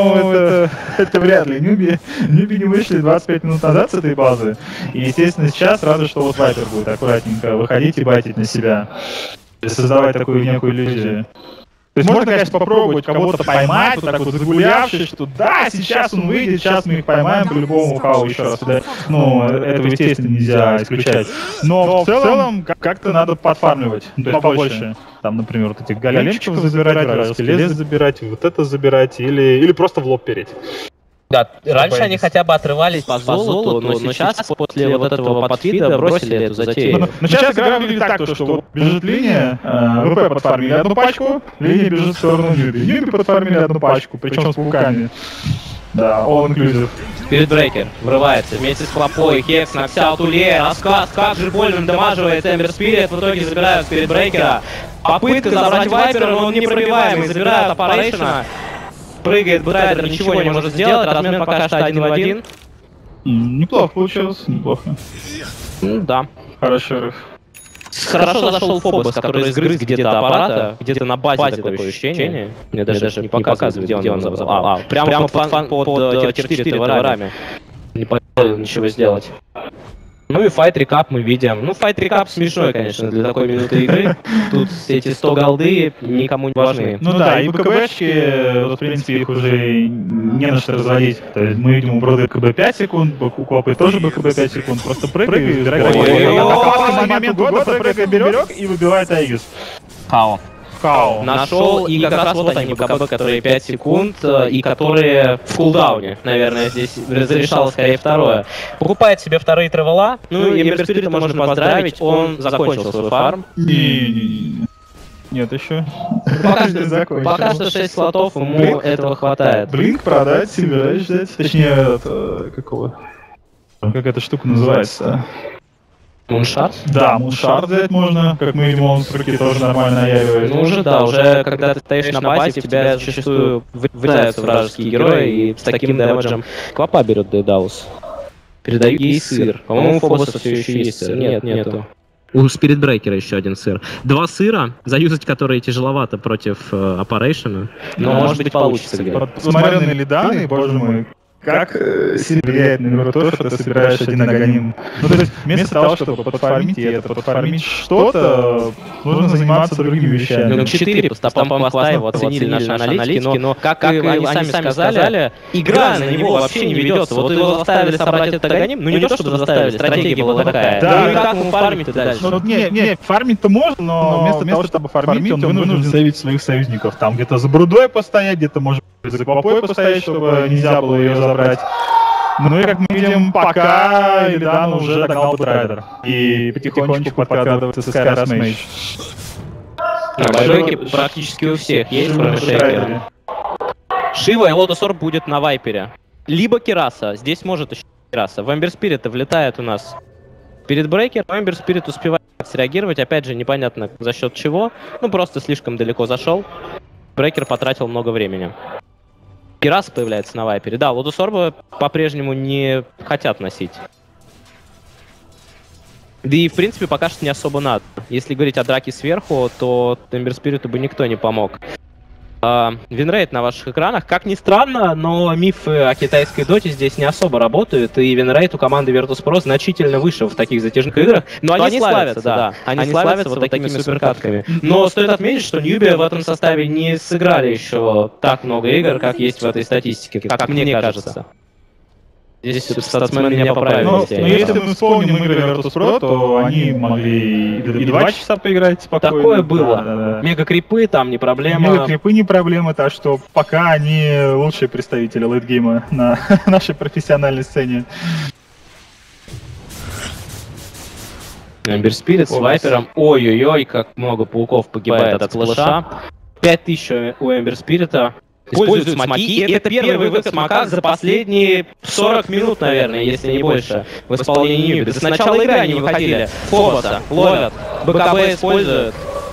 но это вряд ли. Ньюби не вышли 25 минут назад с этой базы, и, естественно, сейчас рады, что вот Вайпер будет аккуратненько выходить и байтить на себя, создавать такую некую иллюзию. То есть можно, конечно, попробовать кого-то поймать, вот так вот загулявшись, что да, сейчас он выйдет, сейчас мы их поймаем по-любому Хау еще раз. Да? Ну, этого, естественно, нельзя исключать. Но в целом как-то надо подфармливать, то есть побольше. Там, например, вот этих големчиков забирать, вражеский лес забирать, вот это забирать, или просто в лоб переть. Да, раньше они хотя бы отрывались по золоту, но сейчас после вот этого подфида бросили эту затею. Но сейчас игра выглядит так, что бежит линия, ВП подфармили одну пачку, линия бежит в сторону Ньюби. Ньюби подфармили одну пачку, причем с пауками. Да, all inclusive. Спиритбрейкер врывается вместе с Хлопой, Хекс, Наксял, Туле, раскат, как же больно дамаживает Эмбер Спирит, в итоге забирают Спиритбрейкера. Попытка забрать Вайпера, но он непробиваемый, забирают Аппарейшена. Прыгает Бэтрайдер, ничего не может сделать, размен пока что 1 в 1. Неплохо получилось, неплохо. Ну да. Хорошо. Хорошо зашел Фобос, который сгрыз где-то аппарата, где-то на базе такое ощущение. Мне даже не показывает, где он забрал. Прямо под Тир-4 товарами. Не позволил ничего сделать. Ну и файт рекап мы видим. Ну, файт рекап смешной, конечно, для такой минуты игры. Тут эти 100 голды никому не важны. Ну да, и БКБшки, в принципе, их уже не на что разводить. То есть мы видим у Броды БКБ 5 секунд, у Копы тоже БКБ 5 секунд. Просто прыгай, выбирай. На момент года прыгай берег и выбивает Аегис. Хао. Нашел, и как раз вот они, БКБ, которые 5 секунд, и которые в кулдауне, наверное, здесь разрешало скорее второе. Покупает себе вторые тревела, ну и Эмбер Спирита можно поздравить, он закончил свой фарм. Нет, еще. Пока что 6 слотов, ему этого хватает. Блинк продать, собираешь ждать. Точнее, какого? Как эта штука называется? Муншард? Да, Муншард взять можно, как мы видим, он тоже нормально наяривает. Ну уже да, уже когда ты стоишь на базе, в тебя зачастую вылетаются вражеские герои, и с таким дэмэджем Квапа берет Дейдаус. Передаю ей сыр. По-моему, у Фобоса все еще есть сыр. Нет, нету. У Спиритбрейкера еще один сыр. 2 сыра, заюзать которые тяжеловато против Operation, но может быть получится. Посмотрел на лиданы, боже мой, как сильно влияет на игру то, что ты собираешь один аганим. Ну, то есть, вместо того, чтобы подфармить что-то, нужно заниматься другими вещами. Ну, 4 по стопам хвоста его оценили наши аналитики, но, как они сами сказали, игра на него вообще не ведется. Вот его заставили собрать этот аганим, ну не то, чтобы заставили, стратегия была такая. Да, ну и как ему фармить-то дальше? Ну, нет, фармить-то можно, но вместо того, чтобы фармить, он вынужден сейвить своих союзников. Там где-то за Брудой постоять, где-то, может быть, за Квапой постоять, чтобы нельзя было ее забрать. Ну и, как мы видим, пока Илидан уже догнал Бутрайдер. И потихонечку подкрадывается Скайрас Мейдж. Байбеки практически у всех есть Шейкер. Шива и Лотус Орб будет на Вайпере. Либо Кираса, здесь может еще Кираса. В Эмбер Спирит влетает у нас Спиритбрейкер, но Эмбер Спирит успевает среагировать, опять же, непонятно за счет чего. Ну, просто слишком далеко зашел. Брейкер потратил много времени. Кирас появляется на Вайпере. Да, Лотус Орба по-прежнему не хотят носить. Да и, в принципе, пока что не особо надо. Если говорить о драке сверху, то Эмбер Спириту бы никто не помог. Винрейт на ваших экранах. Как ни странно, но мифы о китайской доте здесь не особо работают, и винрейт у команды Virtus.pro значительно выше в таких затяжных играх. Но они славятся, да. Они славятся вот такими суперкатками. Но стоит отметить, что Ньюби в этом составе не сыграли еще так много игр, как есть в этой статистике, как мне кажется. Здесь статсмены меня поправили. Но если мы вспомним игры Virtus.pro, то они могли и 2 часа поиграть спокойно. Такое было. Да. Мега-крипы там не проблема. Мега-крипы не проблема, так что пока они лучшие представители лейтгейма на нашей профессиональной сцене. Эмбер Спирит с Вайпером. Ой-ой-ой, как много пауков погибает от сплэша. 5000 у Эмбер Спирита. Используют смоки, и это первый выход смока за последние 40 минут, наверное, если не больше, в исполнении Ньюби. С начала игры они выходили, Фобоса ловят, БКБ используют,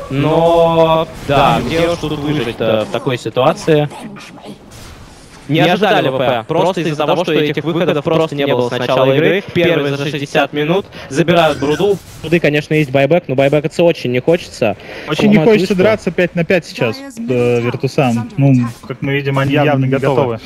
но да, где уж тут выжить-то в такой ситуации? Не ожидали ВП, просто из-за того, что этих выходов просто не было с начала игры. Первые за 60 минут забирают Бруду. Бруды, конечно, есть байбек, но байбекаться очень не хочется. Очень не хочется драться 5 на 5 сейчас Виртусам. Ну, как мы видим, они явно не готовы.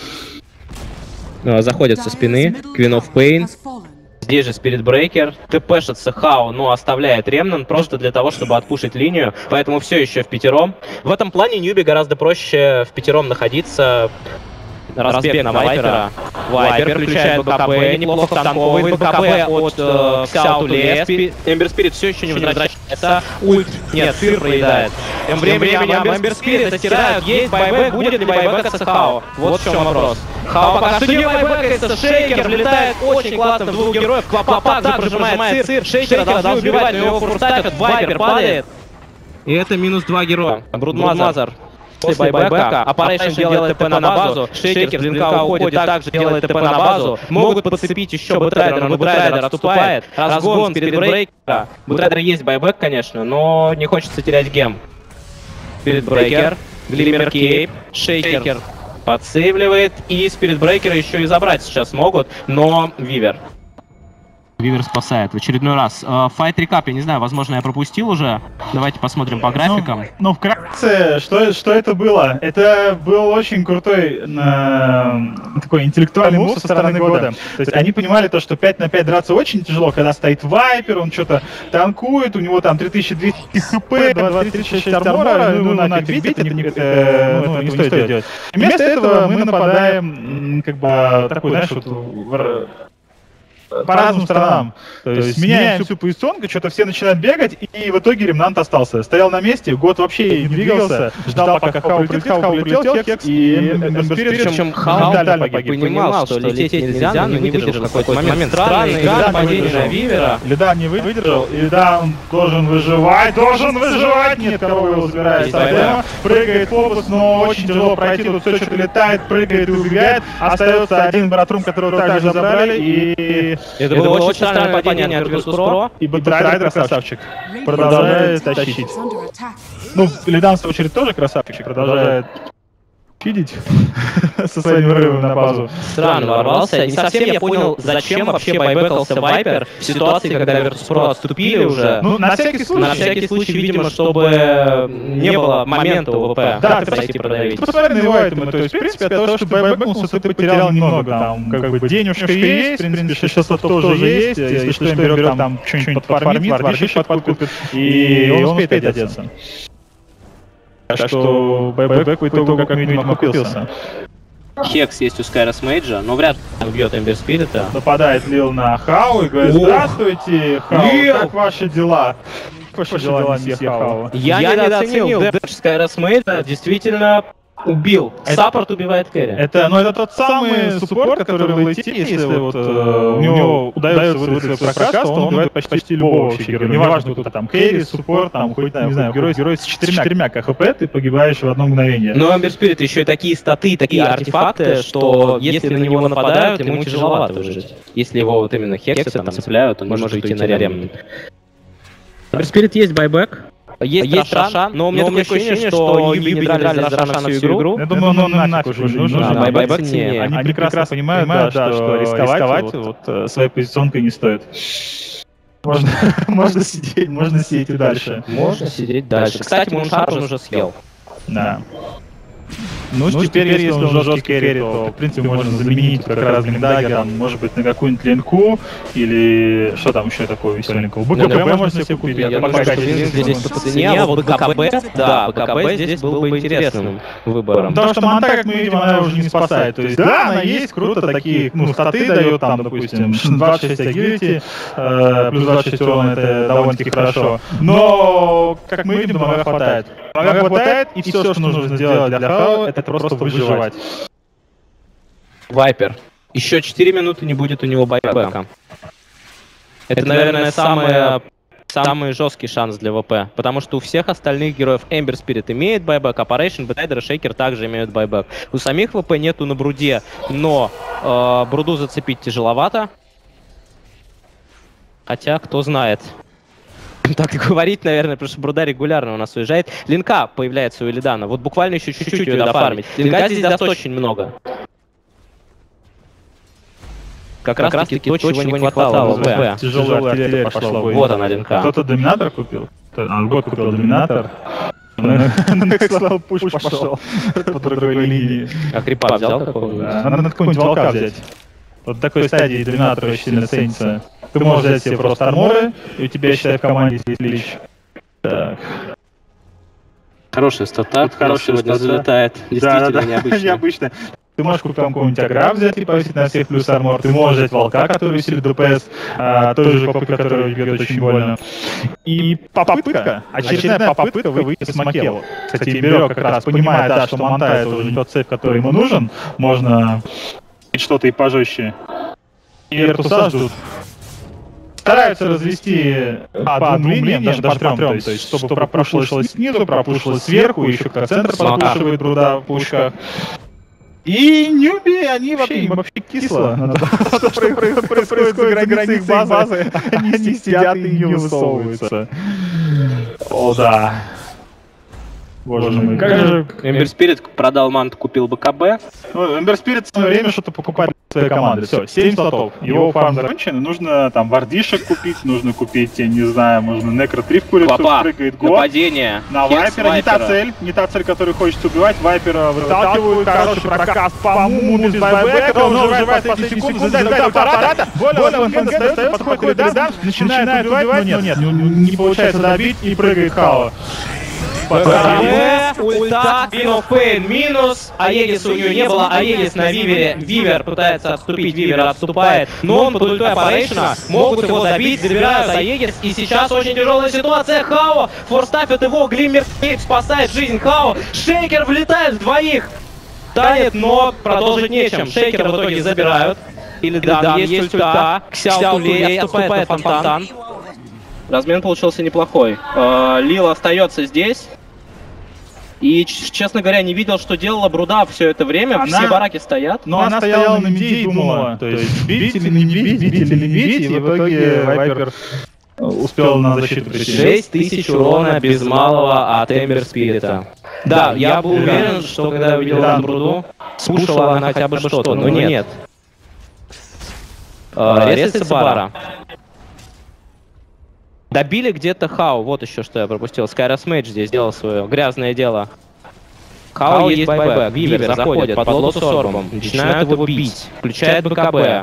Заходят со спины, Queen of Pain. Здесь же Спиритбрейкер, ТПшится Хау, но оставляет Ремнант просто для того, чтобы отпушить линию, поэтому все еще в пятером. В этом плане Ньюби гораздо проще в пятером находиться. Разбег на Вайпера. Вайпер включает БКБ, неплохо танковый. БКБ от Ксяуту Лес. Эмбер Спирит все еще не возвращается. Ульт, нет, сыр проедает. Тем временем Эмбер Спирит стирают. Есть байбек, будет ли байбекаться Хау? Вот в чем вопрос. Хау пока что не байбекается. Шейкер влетает очень классно в двух героев. Квапа также прожимает сыр. Шейкера должны убивать, но его фурстатят. Вайпер падает. И это минус 2 героя. Брудмазер. После байбека, Operation делает ТП на базу, Шейкер с блинка уходит, также делает ТП на базу, могут подцепить еще Бутрайдера, но Бутрайдер отступает, разгон Спиритбрейкера. Бутрайдер есть байбек, конечно, но не хочется терять гем. Спиритбрейкер, Глиммер Кейп, Шейкер подсейвливает, и Спиритбрейкера еще и забрать сейчас могут, но Вивер. Вивер спасает в очередной раз. Файт рекап, я не знаю, возможно, я пропустил уже. Давайте посмотрим по графикам. Ну вкратце, что это было? Это был очень крутой такой интеллектуальный мув со стороны года. То есть они понимали то, что 5 на 5 драться очень тяжело, когда стоит Вайпер, он что-то танкует, у него там 3200 хп, 26 армора, ну нафиг бить, это не стоит делать. Вместо этого мы нападаем, как бы, такой, знаешь, вот по разным сторонам. То есть меняем всю позиционку, что-то все начинают бегать, и в итоге Ремнант остался. Стоял на месте, год вообще не двигался, ждал, пока Хау полетел, Хекс, и Эмбер Спирит, причем Хау понимал, что лететь нельзя, но не выдержал в какой-то момент. Странный нападение на Вивера. Лидан не выдержал, и Лидан должен выживать, нет, кого его забирает. Прыгает фокус, но очень тяжело пройти, тут все что-то летает, прыгает и убегает. Остается один Баратрум, которого также забрали, и это было очень странное нападение от Virtus.pro. И Бутрайдер красавчик. Продолжает тащить. Ну, Лидан, в свою очередь, тоже красавчик. Продолжает видеть со своим рывом на базу. Странно ворвался. Не совсем я понял, зачем вообще байбекался Вайпер в ситуации, когда Virtus.pro отступили уже. Ну, на всякий случай. На всякий случай, видимо, чтобы не было момента УВП. Да, ты пойти продавить. Посмотри на его айтемы. То есть, в принципе, от того, что байбекнулся, ты потерял немного. Там, как бы, денежка есть, в принципе, 600 тоже есть. Если что, берет там что-нибудь подфармит, вардишек подкупит, и он успеет одеться. Так что байбек в итогу, как мы видим, окупился. Хекс есть у Скайрос Мейджа, но вряд ли он бьет Эмбер Спирита. Нападает Лил на Хау и говорит: здравствуйте, Хау, как ваши дела? Как ваши дела, месье Хау? Я недооценил Дэдж Скайрос Мейджа, действительно убил. Саппорт убивает кэрри. Это тот самый суппорт, который в лейте, если вот у него удается выдать свой прокаст, то он убивает почти любого вообще героя. Неважно, кто там кэрри, суппорт, там хоть, не знаю, герой с 4 КХП, ты погибаешь в одно мгновение. Но Эмбер Спирит еще и такие статы, такие артефакты, что если на него нападают, ему тяжеловато выжить. Если его вот именно хексы там цепляют, он может идти на рем. Эмбер Спирит есть байбэк. Есть Рошан, но у меня такое ощущение, что Юби не драли за Рошана всю игру. Я думаю, он нафиг уже не нужен. Байбэк сильнее. Они прекрасно понимают, что рисковать вот своей позиционкой не стоит. Можно сидеть и дальше. Можно сидеть дальше. Кстати, Муншар он уже съел. Да. Ну, теперь, если он жесткий керри, то, в принципе, можно заменить как раз Блиндаггером, может быть, на какую-нибудь линку, или что там еще такое веселенького. БКБ можно себе купить. Я думаю, что здесь по цене, а вот БКБ, да, БКБ здесь был бы интересным выбором. Потому что Манта, как мы видим, она уже не спасает. То есть, да, она есть, круто, такие, статы дает, там, допустим, 26 агилити, плюс 26 урона, это довольно-таки хорошо. Но, как мы видим, много хватает. Много хватает, и все, что нужно сделать для Хау, это просто выживать. Вайпер. Еще 4 минуты не будет у него байбека. Это, наверное, самый жесткий шанс для ВП. Потому что у всех остальных героев Эмбер Спирит имеет байбек, Operation, Бетайдер и Шейкер также имеют байбек. У самих ВП нету на Бруде, но Бруду зацепить тяжеловато. Хотя, кто знает. Так говорить, наверное, потому что Бруда регулярно у нас уезжает. Линка появляется у Элидана. Вот буквально еще чуть-чуть ее дофармить. Линка здесь даст очень много. Как раз таки то, чего не хватало в ВП. Тяжелая артиллерия пошла. Вот она, Линка. Кто-то доминатор купил? Год купил доминатор. Next пуш пошел по другой линии. А крипа взял какого-нибудь? Надо какого-нибудь волка взять. Вот в такой стадии доминатор очень сильно ценится. Ты можешь взять себе просто арморы, и у тебя, считай, в команде есть лич. Так. Хорошая стата, хорошая сегодня залетает. Действительно необычно. Ты можешь купить какого-нибудь агра взять и повесить на всех плюс армор. Ты можешь взять волка, который усилит ДПС, той же попытка, которая бьет очень больно. И очередная попытка выйти с Макелу. Кстати, Берёг как раз понимает, что Манта это уже не тот сейф, который ему нужен. Можно что-то и пожестче. И Virtus ждут. Стараются развести по двум линиям, даже по трем, то есть чтобы пропушилось снизу, пропушилось сверху, еще как центр пропушивает Бруда в пушках. И Ньюби, они вообще кисло. То, что происходит за границей их базы, они сидят и не высовываются. О, да. Боже мой, как же... Эмбер Спирит продал манту, купил БКБ. Эмбер Спирит в свое время что-то покупает для своей команды. Все, 7 слотов. Его фарм закончен, нужно там вардишек купить, нужно купить, я не знаю, можно Некро 3 в курицу, прыгает год. Нападение. На Вайпера не та цель, которую хочется убивать. Вайпера выталкивают, хороший прокаст по муму без байбека, он выживает последние секунды, забивает аппарата, больно МФН достается, подходит Лидан, начинает убивать, но нет, не получается добить и прыгает Хао. Ульта, Queen of Pain минус, Аегиса у нее не было, Аегис на Вивере, Вивер пытается отступить, Вивер отступает, но он под ультой Operation могут его забить, забирают Аегис, и сейчас очень тяжелая ситуация, Хао форстафит его, Глиммер спасает жизнь Хао, Шейкер влетает в двоих, танет, но продолжить нечем, Шейкера в итоге забирают, или да, есть ульта, Ксяо Тулей отступает на фонтан. Размен получился неплохой. Лил остается здесь. И, честно говоря, не видел, что делала Бруда все это время. Все бараки стоят. Но она стояла на миде и думала, то есть бить или не бить, бить или не бить. И в итоге Вайпер успел на защиту прийти. 6000 урона без малого от Эмбер Спирита. Да, я был уверен, что когда я увидел эту бруду, спушила она хотя бы что-то, но нет. Ресается Бара. Добили где-то Хау, вот еще что я пропустил. Скайрос Мейдж здесь сделал свое грязное дело. Хау есть байбэк, Вивер заходит под Лотус Орбом, начинают его бить, включает БКБ.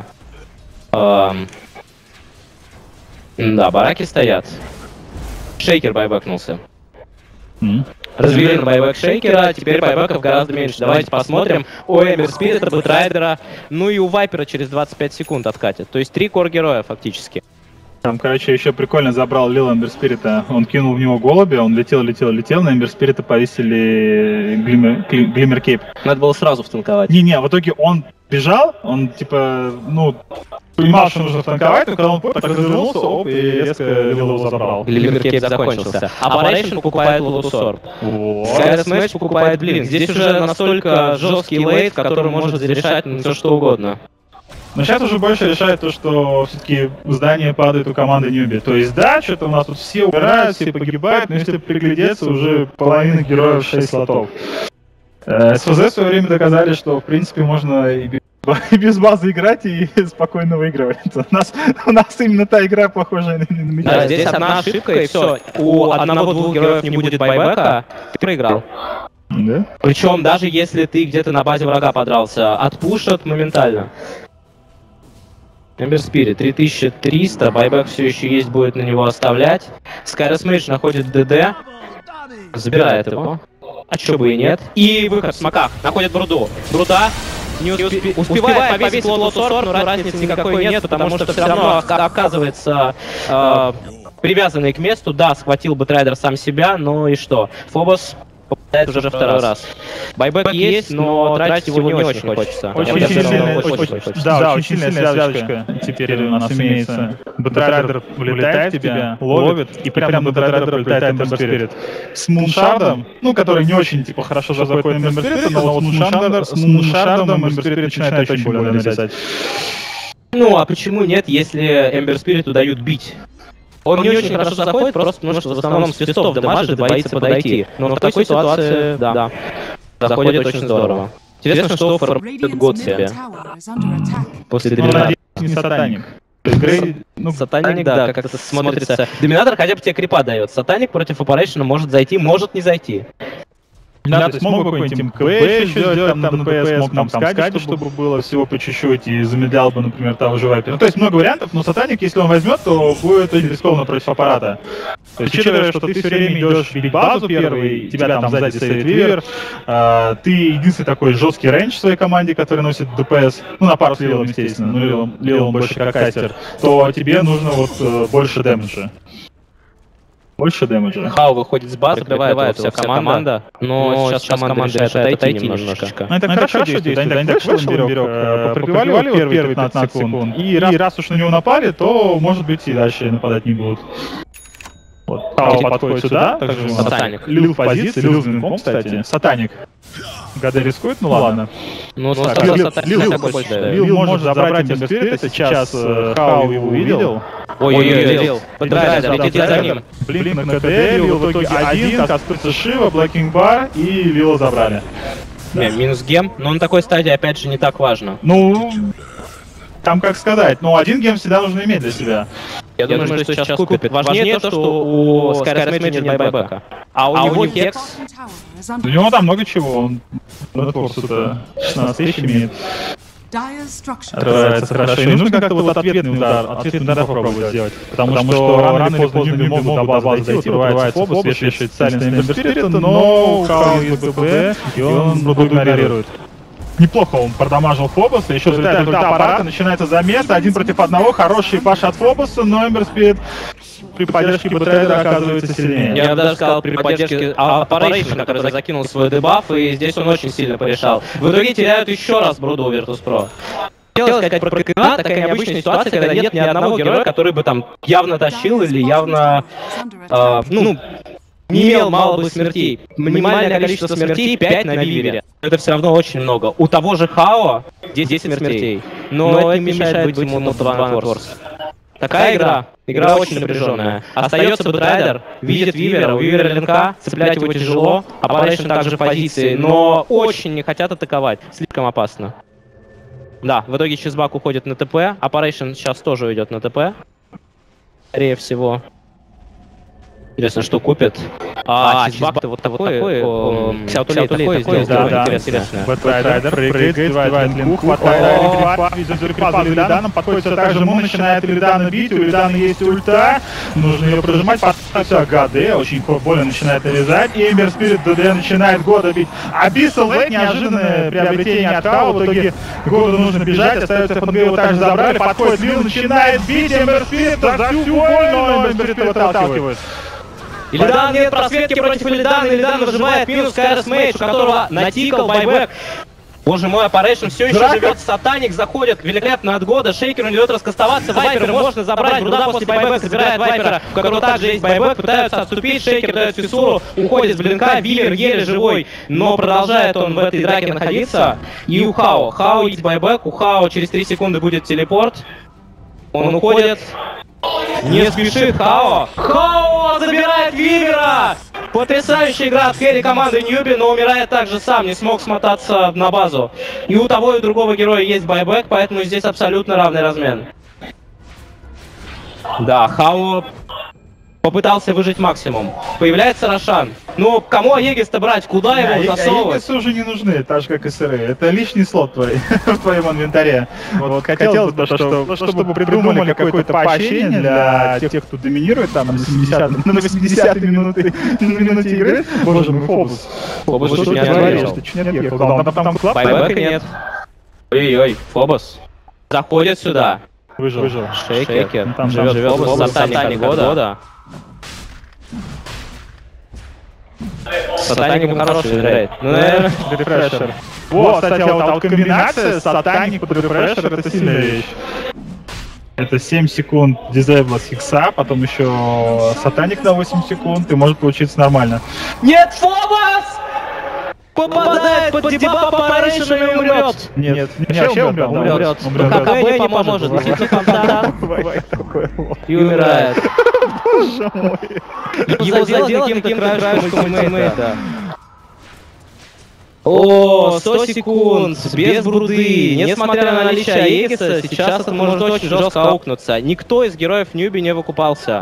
Да, бараки стоят. Шейкер байбэкнулся. Развели на байбэк Шейкера, теперь байбэков гораздо меньше. Давайте посмотрим. У Эмбер Спирита, Бэтрайдера, ну и у Вайпера через 25 секунд откатит. То есть 3 кор-героя фактически. Там, короче, еще прикольно забрал Лил Эмбер Спирита. Он кинул в него голубя, он летел, на Эмбер Спирита повесили Глиммер Кейп. Надо было сразу втанковать. Не, в итоге он бежал, он типа, понимал, что нужно втанковать, но когда он так развернулся, оп, и резко Лил его забрал. Глиммер Кейп закончился. Аппарейшн покупает Лотус Орб. Скайрос Мейдж покупает Блинк. Здесь уже настолько жесткий лейт, в котором можно зарешать все что угодно. Но сейчас уже больше решает то, что все-таки здание падает у команды Ньюби. То есть да, что-то у нас тут все умирают, все погибают, но если приглядеться, уже половина героев 6 слотов. СФЗ в свое время доказали, что в принципе можно и без базы играть и спокойно выигрывать. У нас именно та игра похожая на мечту. Да, здесь одна ошибка и все. У одного-двух героев не будет байбека, ты проиграл. Да? Причем даже если ты где-то на базе врага подрался, отпушат моментально. Эмбер Спирит 3300, байбек все еще есть, будет на него оставлять. Скайрос Мейдж находит ДД, забирает его. А чё бы и нет. И выход в смоках, находит Бруду. Бруда не успевает повесить Лотус Орб, но разницы никакой нет, потому что все равно оказывается привязанный к месту. Да, схватил Бэтрайдер сам себя, но и что? Фобос попадает уже второй раз. Байбек есть, но тратить его не очень хочется. Очень сильная связочка теперь у нас имеется. Бэтрайдер влетает в тебя, ловит, и прямо на Бэтрайдера прилетает Эмбер Спирит. С Муншардом, который не очень типа хорошо заходит на Эмбер Спирита, но вот с Муншардом Эмбер Спирит начинает очень больно нарезать. Ну а почему нет, если Эмбер Спириту дают бить? Он не очень хорошо заходит, просто потому что в основном с листов дамажит и боится подойти. Но в такой ситуации, да, заходит очень здорово. Интересно, что формирует год себе. После Доминатора. Не Сатаник. Сатаник, да, как-то смотрится. Доминатор хотя бы тебе крипа дает. Сатаник против Operation может зайти, может не зайти. Да, то есть мог бы какой-нибудь МКБ еще сделать там на ДПС, мог там скадить, чтобы было всего по чуть-чуть, и замедлял бы, например, того же Вайпера. Ну, то есть много вариантов, но Сатаник, если он возьмет, то будет очень рискованно против аппарата. То есть, учитывая, что ты все время идешь бить базу первый, тебя там сзади стоит Вивер, ты единственный такой жесткий рейндж в своей команде, который носит ДПС, на пару с Лилом, естественно, но Лилом больше как кастер, то тебе нужно вот больше дэмэджа. Больше дэмэджа. Хау выходит с базы, прикрывает вся команда, но сейчас команда решает отойти немножечко. Ну это хорошо действует, они так вышел, Берёг, поприбивали его первые 15 секунд, и раз уж на него напали, то, может быть, и дальше нападать не будут. Вот. Хау подходит сюда, также Сатаник. Лил в позиции, Лил с винком, кстати. Сатаник. ГД рискует, ну ладно. Ну, Лил может забрать Эмбер Спирита, сейчас Хау его увидел. Ой-ой-ой, Бэтрайдер, летит за ним. Блинк на КД, Лил в итоге один, кастуется Шива, Блэкинг Бар, и Лила забрали. Минус гем, но на такой стадии опять же не так важно. Ну, там как сказать, один гем всегда нужно иметь для себя. Я думаю, что сейчас купит. Важнее то, что у Скайрос Мейджа нет байбека. А у него Хекс... У него там много чего, он на Торсу-то 16 тысяч имеет. Отрывается хорошо. И нужно как-то вот ответный удар попробовать сделать. Потому что рано или поздно не могут до базы дойти, вырывается Фобос, вешает Сайленс на Эмбер Спирита, но Хау есть БП, и он Бруду игнорирует. Неплохо он продамажил Фобоса, еще взлетает ульта аппарата, начинается замес, 1 против 1, хороший паш от Фобоса, но Эмбер Спирит при поддержке Бэтрайдера оказывается сильнее. Я бы даже сказал, при поддержке Operation, который закинул свой дебаф, и здесь он очень сильно порешал. В итоге теряют еще раз Бруду Virtus.pro. Хотел сказать про Крикна, такая необычная ситуация, когда нет ни одного героя, который бы там явно тащил или явно, не имел мало бы смертей. Минимальное количество смертей 5 на Вивере. Это все равно очень много. У того же Хао 10 смертей. Но это не мешает быть ему на 2 на Торс. Такая игра. Игра очень напряженная. Остается Бэтрайдер, видит Вивера, у Вивера линка, цеплять его тяжело. Аппарейшн также в позиции, но очень не хотят атаковать. Слишком опасно. Да, в итоге Чизбак уходит на ТП. Аппарейшн сейчас тоже уйдет на ТП. Скорее всего. Интересно, что купит. Чизбак-то вот такой. Ксяутулей такой сделал. Да, интересно. Бэтрайдер прыгает, сбивает линку, хватает Грифа за Илиданом, подходит также Мун, начинает Илидана бить, у Илидана есть ульта, нужно ее прожимать, подходится ГД, очень больно начинает нарезать, и Эмбер Спирит ДД начинает Года бить. Абиссал Лэк, неожиданное приобретение от Хао, в итоге Году нужно бежать, остается ФНГ, его также забрали, подходит Лил, начинает бить Эмбер Спирита за всю боль, но Эмбер Спирит его выталкивает. Илидан, нет просветки против Илидана. Илидан выжимает минус Кайрос Мейдж, у которого натикал байбэк. Боже мой, Аппарейшн все еще живет, Сатаник заходит великолепно от Года, Шейкеру не дает раскастоваться, Вайпера можно забрать, Бруда после байбэка забирает Вайпера, у которого также есть байбэк, пытаются отступить, Шейкер дает фиссуру, уходит в блинка, Вивер еле живой, но продолжает он в этой драке находиться. И у Хао есть байбэк, у Хао через 3 секунды будет телепорт, он уходит. Не спешит Хао. Хао забирает Вивера! Потрясающая игра от керри команды Ньюби, но умирает также сам, не смог смотаться на базу. И у того и у другого героя есть байбэк, поэтому здесь абсолютно равный размен. Да, Хао попытался выжить максимум. Появляется Рошан. Ну, кому Аегис-то брать? Куда его засовывать? Аегисы уже не нужны, так же как и СР. Это лишний слот твой в твоем инвентаре. Вот хотелось бы, чтобы придумали какое-то поощрение для тех, кто доминирует там на 80-й минуте игры. Боже мой, Фобус. Фобус чуть не отворил. Байбэка нет. Ой-ой, Фобус. Заходит сюда. Выжил. Шейкер. Там живет Фобус, Сатаник Года. Сатаник хороший играет. Ну, наверное, рефрешер. Вот, кстати, вот комбинация Сатаник под рефрешер — это сильная вещь. Это 7 секунд дизейбла с хикса, потом еще Сатаник на 8 секунд, и может получиться нормально. Нет, Фобос! Попадает под дебаф Аппарейшн и умрет. Нет, вообще умрет. ККБ не поможет, действительно фонтан. И умирает. Боже мой. Его задело каким-то краешком тиммейта. О, 100 секунд, без бруды. Несмотря на наличие Аегиса, сейчас это может очень жестко аукнуться. Никто из героев Ньюби не выкупался.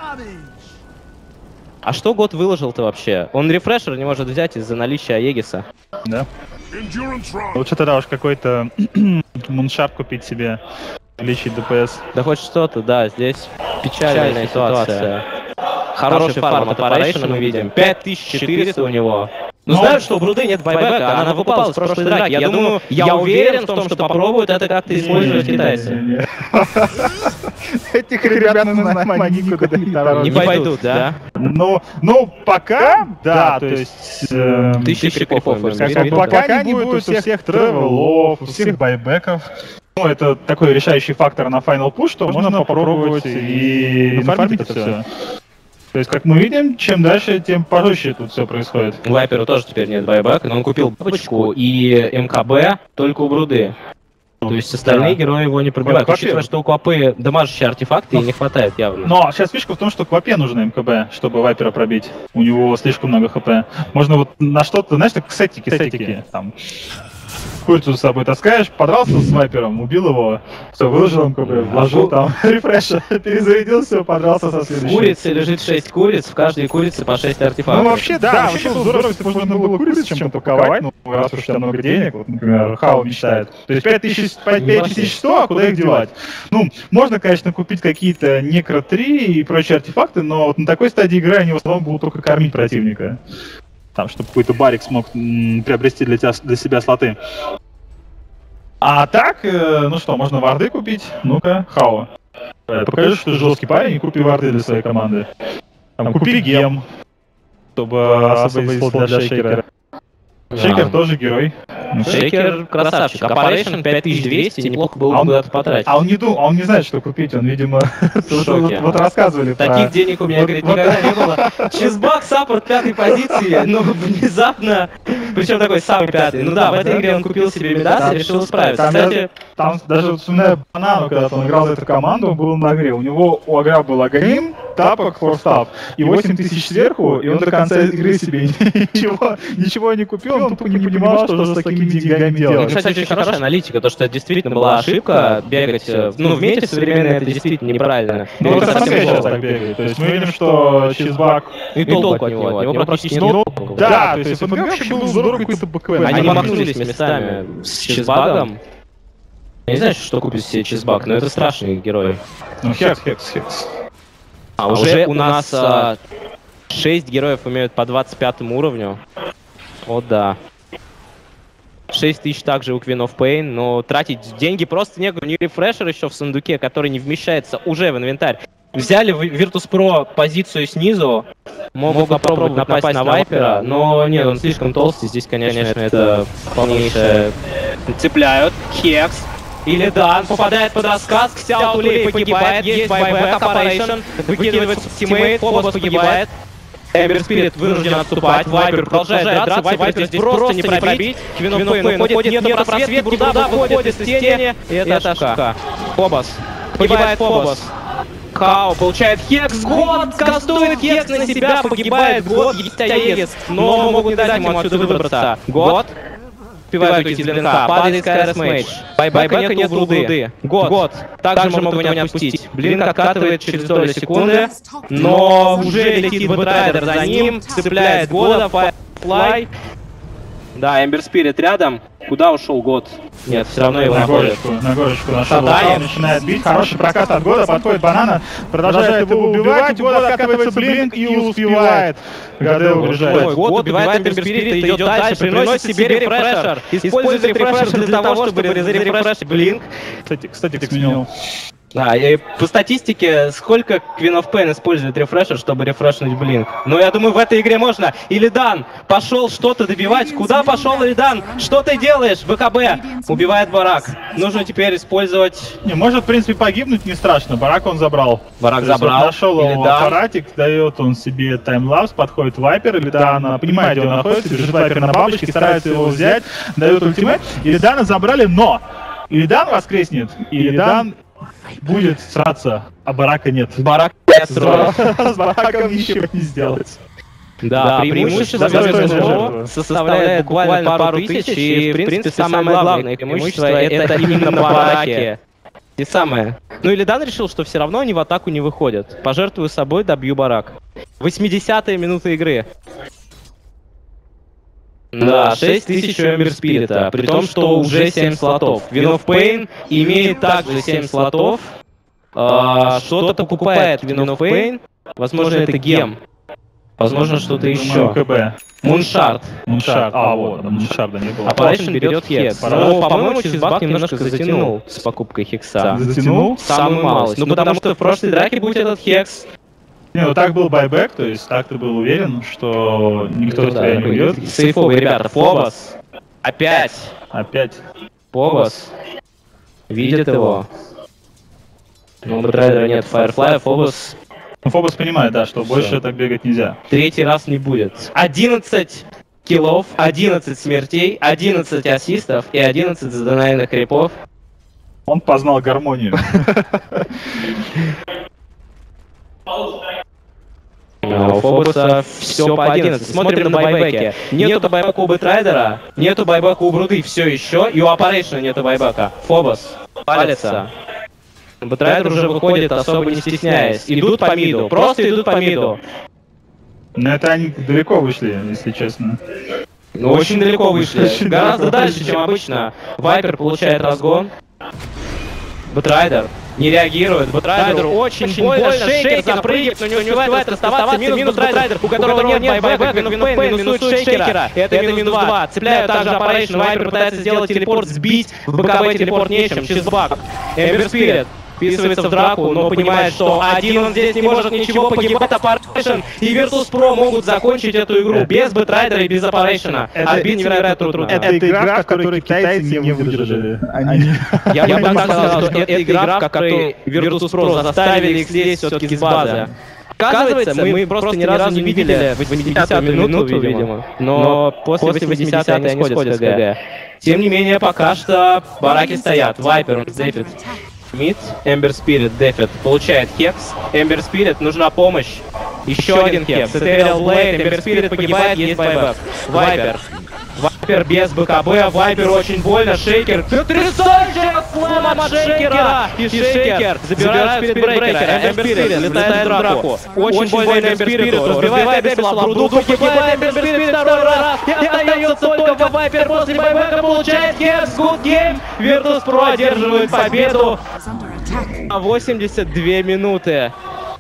А что Год выложил-то вообще? Он рефрешер не может взять из-за наличия Аегиса. Да. Лучше тогда уж какой-то муншарп купить себе, увеличить ДПС. Да хоть что-то, да, здесь печальная ситуация. Хороший фарм от Аппарейшна мы видим. 5400 у него. Ну знаешь, что у Бруды нет байбека, она выкупалась в прошлой драке. Я думаю, я уверен в том, что попробуют это как-то использовать китайцы. Этих ребят никуда не пойдут, да? Ну, пока, да, то есть... Тысячи крипов. Пока не будет у всех тревелов, у всех байбеков. Ну, это такой решающий фактор на Final Push, что можно попробовать и нафармить это все. То есть, как мы видим, чем дальше, тем пожестче тут все происходит. Вайперу тоже теперь нет байбека, но он купил бабочку и МКБ только у Бруды. То есть остальные герои его не пробивают, учитывая, что у Квапы дамажащие артефакты и не хватает явно. Но сейчас фишка в том, что Квапе нужно МКБ, чтобы Вайпера пробить. У него слишком много ХП. Можно вот на что-то, знаешь, как сетики там. Курицу с собой таскаешь, подрался с Вайпером, убил его, все, выложил МКБ, вложил там рефреш, перезарядил, все, подрался со следующим. В курице лежит 6 куриц, в каждой курице по 6 артефактов. Ну вообще, да, вообще здорово, если можно было куриц чем-то паковать, ну раз уж у тебя много денег, вот, например, Хао мечтает. То есть 5100, а куда их девать? Ну, можно, конечно, купить какие-то Некро 3 и прочие артефакты, но вот на такой стадии игры они в основном будут только кормить противника. Там, чтобы какой-то барик смог приобрести для себя слоты. А так, ну что, можно варды купить? Ну-ка, Хао. Покажи, что ты жесткий парень, и купи варды для своей команды. Там, купи гем, чтобы особый слот для Шейкера. Шейкер тоже герой. Шейкер красавчик. Аппарейшн 5200, неплохо было бы это потратить. А он не знает, что купить, он, видимо, вот рассказывали про... Таких денег у меня, говорит, никогда не было. Чизбак, саппорт 5-й позиции, но внезапно Причем такой самый пятый. Ну да, в этой игре он купил себе Медас и решил справиться. Кстати, там даже вспоминаю Банану, когда он играл за эту команду, он был на Агре. У него у Агра был Агарин, тапок, форстап, и 8000 сверху, и он до конца игры себе ничего не купил, он тупо не понимал, что же с такими деньгами делать. Кстати, очень хорошая аналитика, то что это действительно была ошибка, бегать, ну, в мете современно это действительно неправильно. Ну, это сам сейчас так бегает, то есть мы видим, что Чизбак... И толку от него практически не толку. Да, то есть ФНГ вообще был здоровый какой-то БКВ. Они махнулись местами с Чизбагом. Я не знаю, что купит себе Чизбаг, но это страшный герой. Ну, Хекс. А уже у нас 6 героев умеют по 25 уровню. О да. 6000 также у Queen of Pain, но тратить деньги просто некуда. У них рефрешер еще в сундуке, который не вмещается уже в инвентарь. Взяли Virtus.pro позицию снизу, могут попробовать напасть на Вайпера, но нет, он слишком толстый, здесь, конечно, это полнейшее... Цепляют, Хекс. Или Дан попадает под рассказ, Ксяо Тулей погибает, есть байбэк, Operation, выкидывает тиммейт, Фобос погибает. Эмбер Спирит вынужден отступать, Вайпер продолжает драться, Вайпер здесь просто не пробить. Квин оф Пейн уходит, нет просветки, Бруда выходит из тени, и это ошибка. Фобос. Погибает Фобос. Хао получает Хекс, Год кастует Хекс на себя, погибает Год, есть Аегис, но могут дать ему отсюда выбраться. Год. Успевает уйти из блинка, падает Скайрос Мейдж. Байбека нет у Бруды. Год. Также могут его не отпустить. Блинк откатывает через долю секунды, но уже летит Бэтрайдер за ним, цепляет Года, Firefly. Да, Эмбер Спирит рядом. Куда ушел Год? Нет, все равно его находят. На горочку нашел. Начинает бить. Хороший прокат от Года. Подходит Банана. Продолжает его убивать. Год откатывается Блинк и успевает. Гадео уезжает. Год убивает Эмбер Спирит, идет дальше, приносит себе рефрешер. Использует рефрешер для того, чтобы зарефрешить Блинк. Кстати, сменил. Да, и по статистике, сколько Queen of Pain использует рефрешер, чтобы рефрешнуть Блинк? Ну, я думаю, в этой игре можно. Илидан пошел что-то добивать. Куда пошел Илидан? Что ты делаешь? ВКБ убивает Барак. Нужно теперь использовать... Не, может, в принципе, погибнуть не страшно. Барак он забрал. Барак забрал. Нашел его аппаратик, дает он себе таймлапс, подходит Вайпер. Илидан, понимает, где он находится, бежит Вайпер на бабочке, старается его взять, дает ультимейт. Илидана забрали, но Илидан воскреснет, и Илидан будет сраться, а Барака нет. Барак с Бараком ничего не сделать. Да, преимущество составляет буквально пару тысяч, и, в принципе, самое главное преимущество это именно Бараки. И самое. Ну, Илидан решил, что все равно они в атаку не выходят. Пожертвую собой, добью Барак. 80-я минута игры. Да, 6000 у Эмбер Спирита, при том, что уже 7 слотов. Queen of Pain имеет также 7 слотов. Что-то покупает Queen of Pain. Возможно, это Гем. Возможно, что-то еще. Муншард. А, вот, Муншарда не было. Operation берет Хекс. Но, по-моему, Чизбак немножко затянул с покупкой Хекса. Затянул? Самую малость. Ну, потому что в прошлой драке будет этот Хекс. Не, ну так был байбэк, то есть так ты был уверен, что никто тебя не убьет. Сейфовые ребята, Фобос. Опять. Фобос. Видит его. Но у Бэтрайдера нет Firefly, Фобос. Ну, Фобос понимает, да, что больше так бегать нельзя. Третий раз не будет. 11 киллов, 11 смертей, 11 ассистов и 11 задонайных крипов. Он познал гармонию. У Фобоса все по 11. Смотрим на байбеки. Нету байбека у Бэтрайдера, нету байбека у Бруды все еще, и у Operation нету байбека. Фобос палится. Бэтрайдер уже выходит, особо не стесняясь. Идут по миду, просто идут по миду. Но это они далеко вышли, если честно. Ну, очень далеко вышли. Гораздо дальше, чем обычно. Вайпер получает разгон. Бэтрайдер не реагирует. Бэтрайдеру очень больно. Шейкер запрыгивает, но не успевает оставаться. Минус Бэтрайдер, у которого нет байбека. Queen of Pain минусует Шейкера. Это минус 2. Цепляют также Operation. Вайпер пытается сделать телепорт, сбить. В БКБ телепорт нечем. Чизбак. Эмбер Спирит вписывается в драку, но понимает, что один он здесь не может ничего, погибает Operation, и Virtus.pro могут закончить эту игру без Бэтрайдера и без Operation. Отбить невероятно трудно. Это игра, в которой китайцы не выдержали. Я бы так сказал, что это игра, в которой Virtus.pro заставили их слезть все-таки с базы. Оказывается, мы просто ни разу не видели 80-ю минуту, видимо. Но после 80-й они сходят с КГ. Тем не менее, пока что бараки стоят. Вайпер, Дэфит, Мид, Эмбер Спирит, Дэфит получает хекс. Эмбер Спирит, нужна помощь. Еще один хекс. Этериал Блейд, Эмбер Спирит погибает, есть байбэк. Вайпер. Вайпер без БКБ, Вайпер очень больно, Шейкер. Потрясающая слэм от Шейкера! И Шейкер забирает Спиритбрейкера, Эмбер Спирит летает в драку. Очень больно Эмбер Спириту, разбивает Эбисла, Бруду погибает Эмбер Спирит второй раз. И остается только Вайпер после байбека, получает хекс, good game. Virtus.pro одерживает победу. 82 минуты.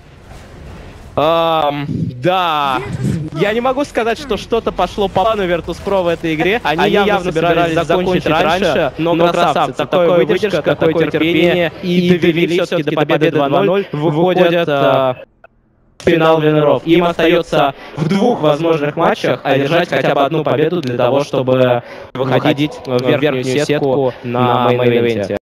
Да, я не могу сказать, что что-то пошло по плану Virtus.pro в этой игре. Они явно собирались закончить раньше, но красавцы, такая выдержка, такое терпение и довели все-таки до победы 2-0, выходят в финал винеров. Им остается в 2 возможных матчах одержать хотя бы одну победу для того, чтобы выходить в верхнюю сетку на мейн-ивенте.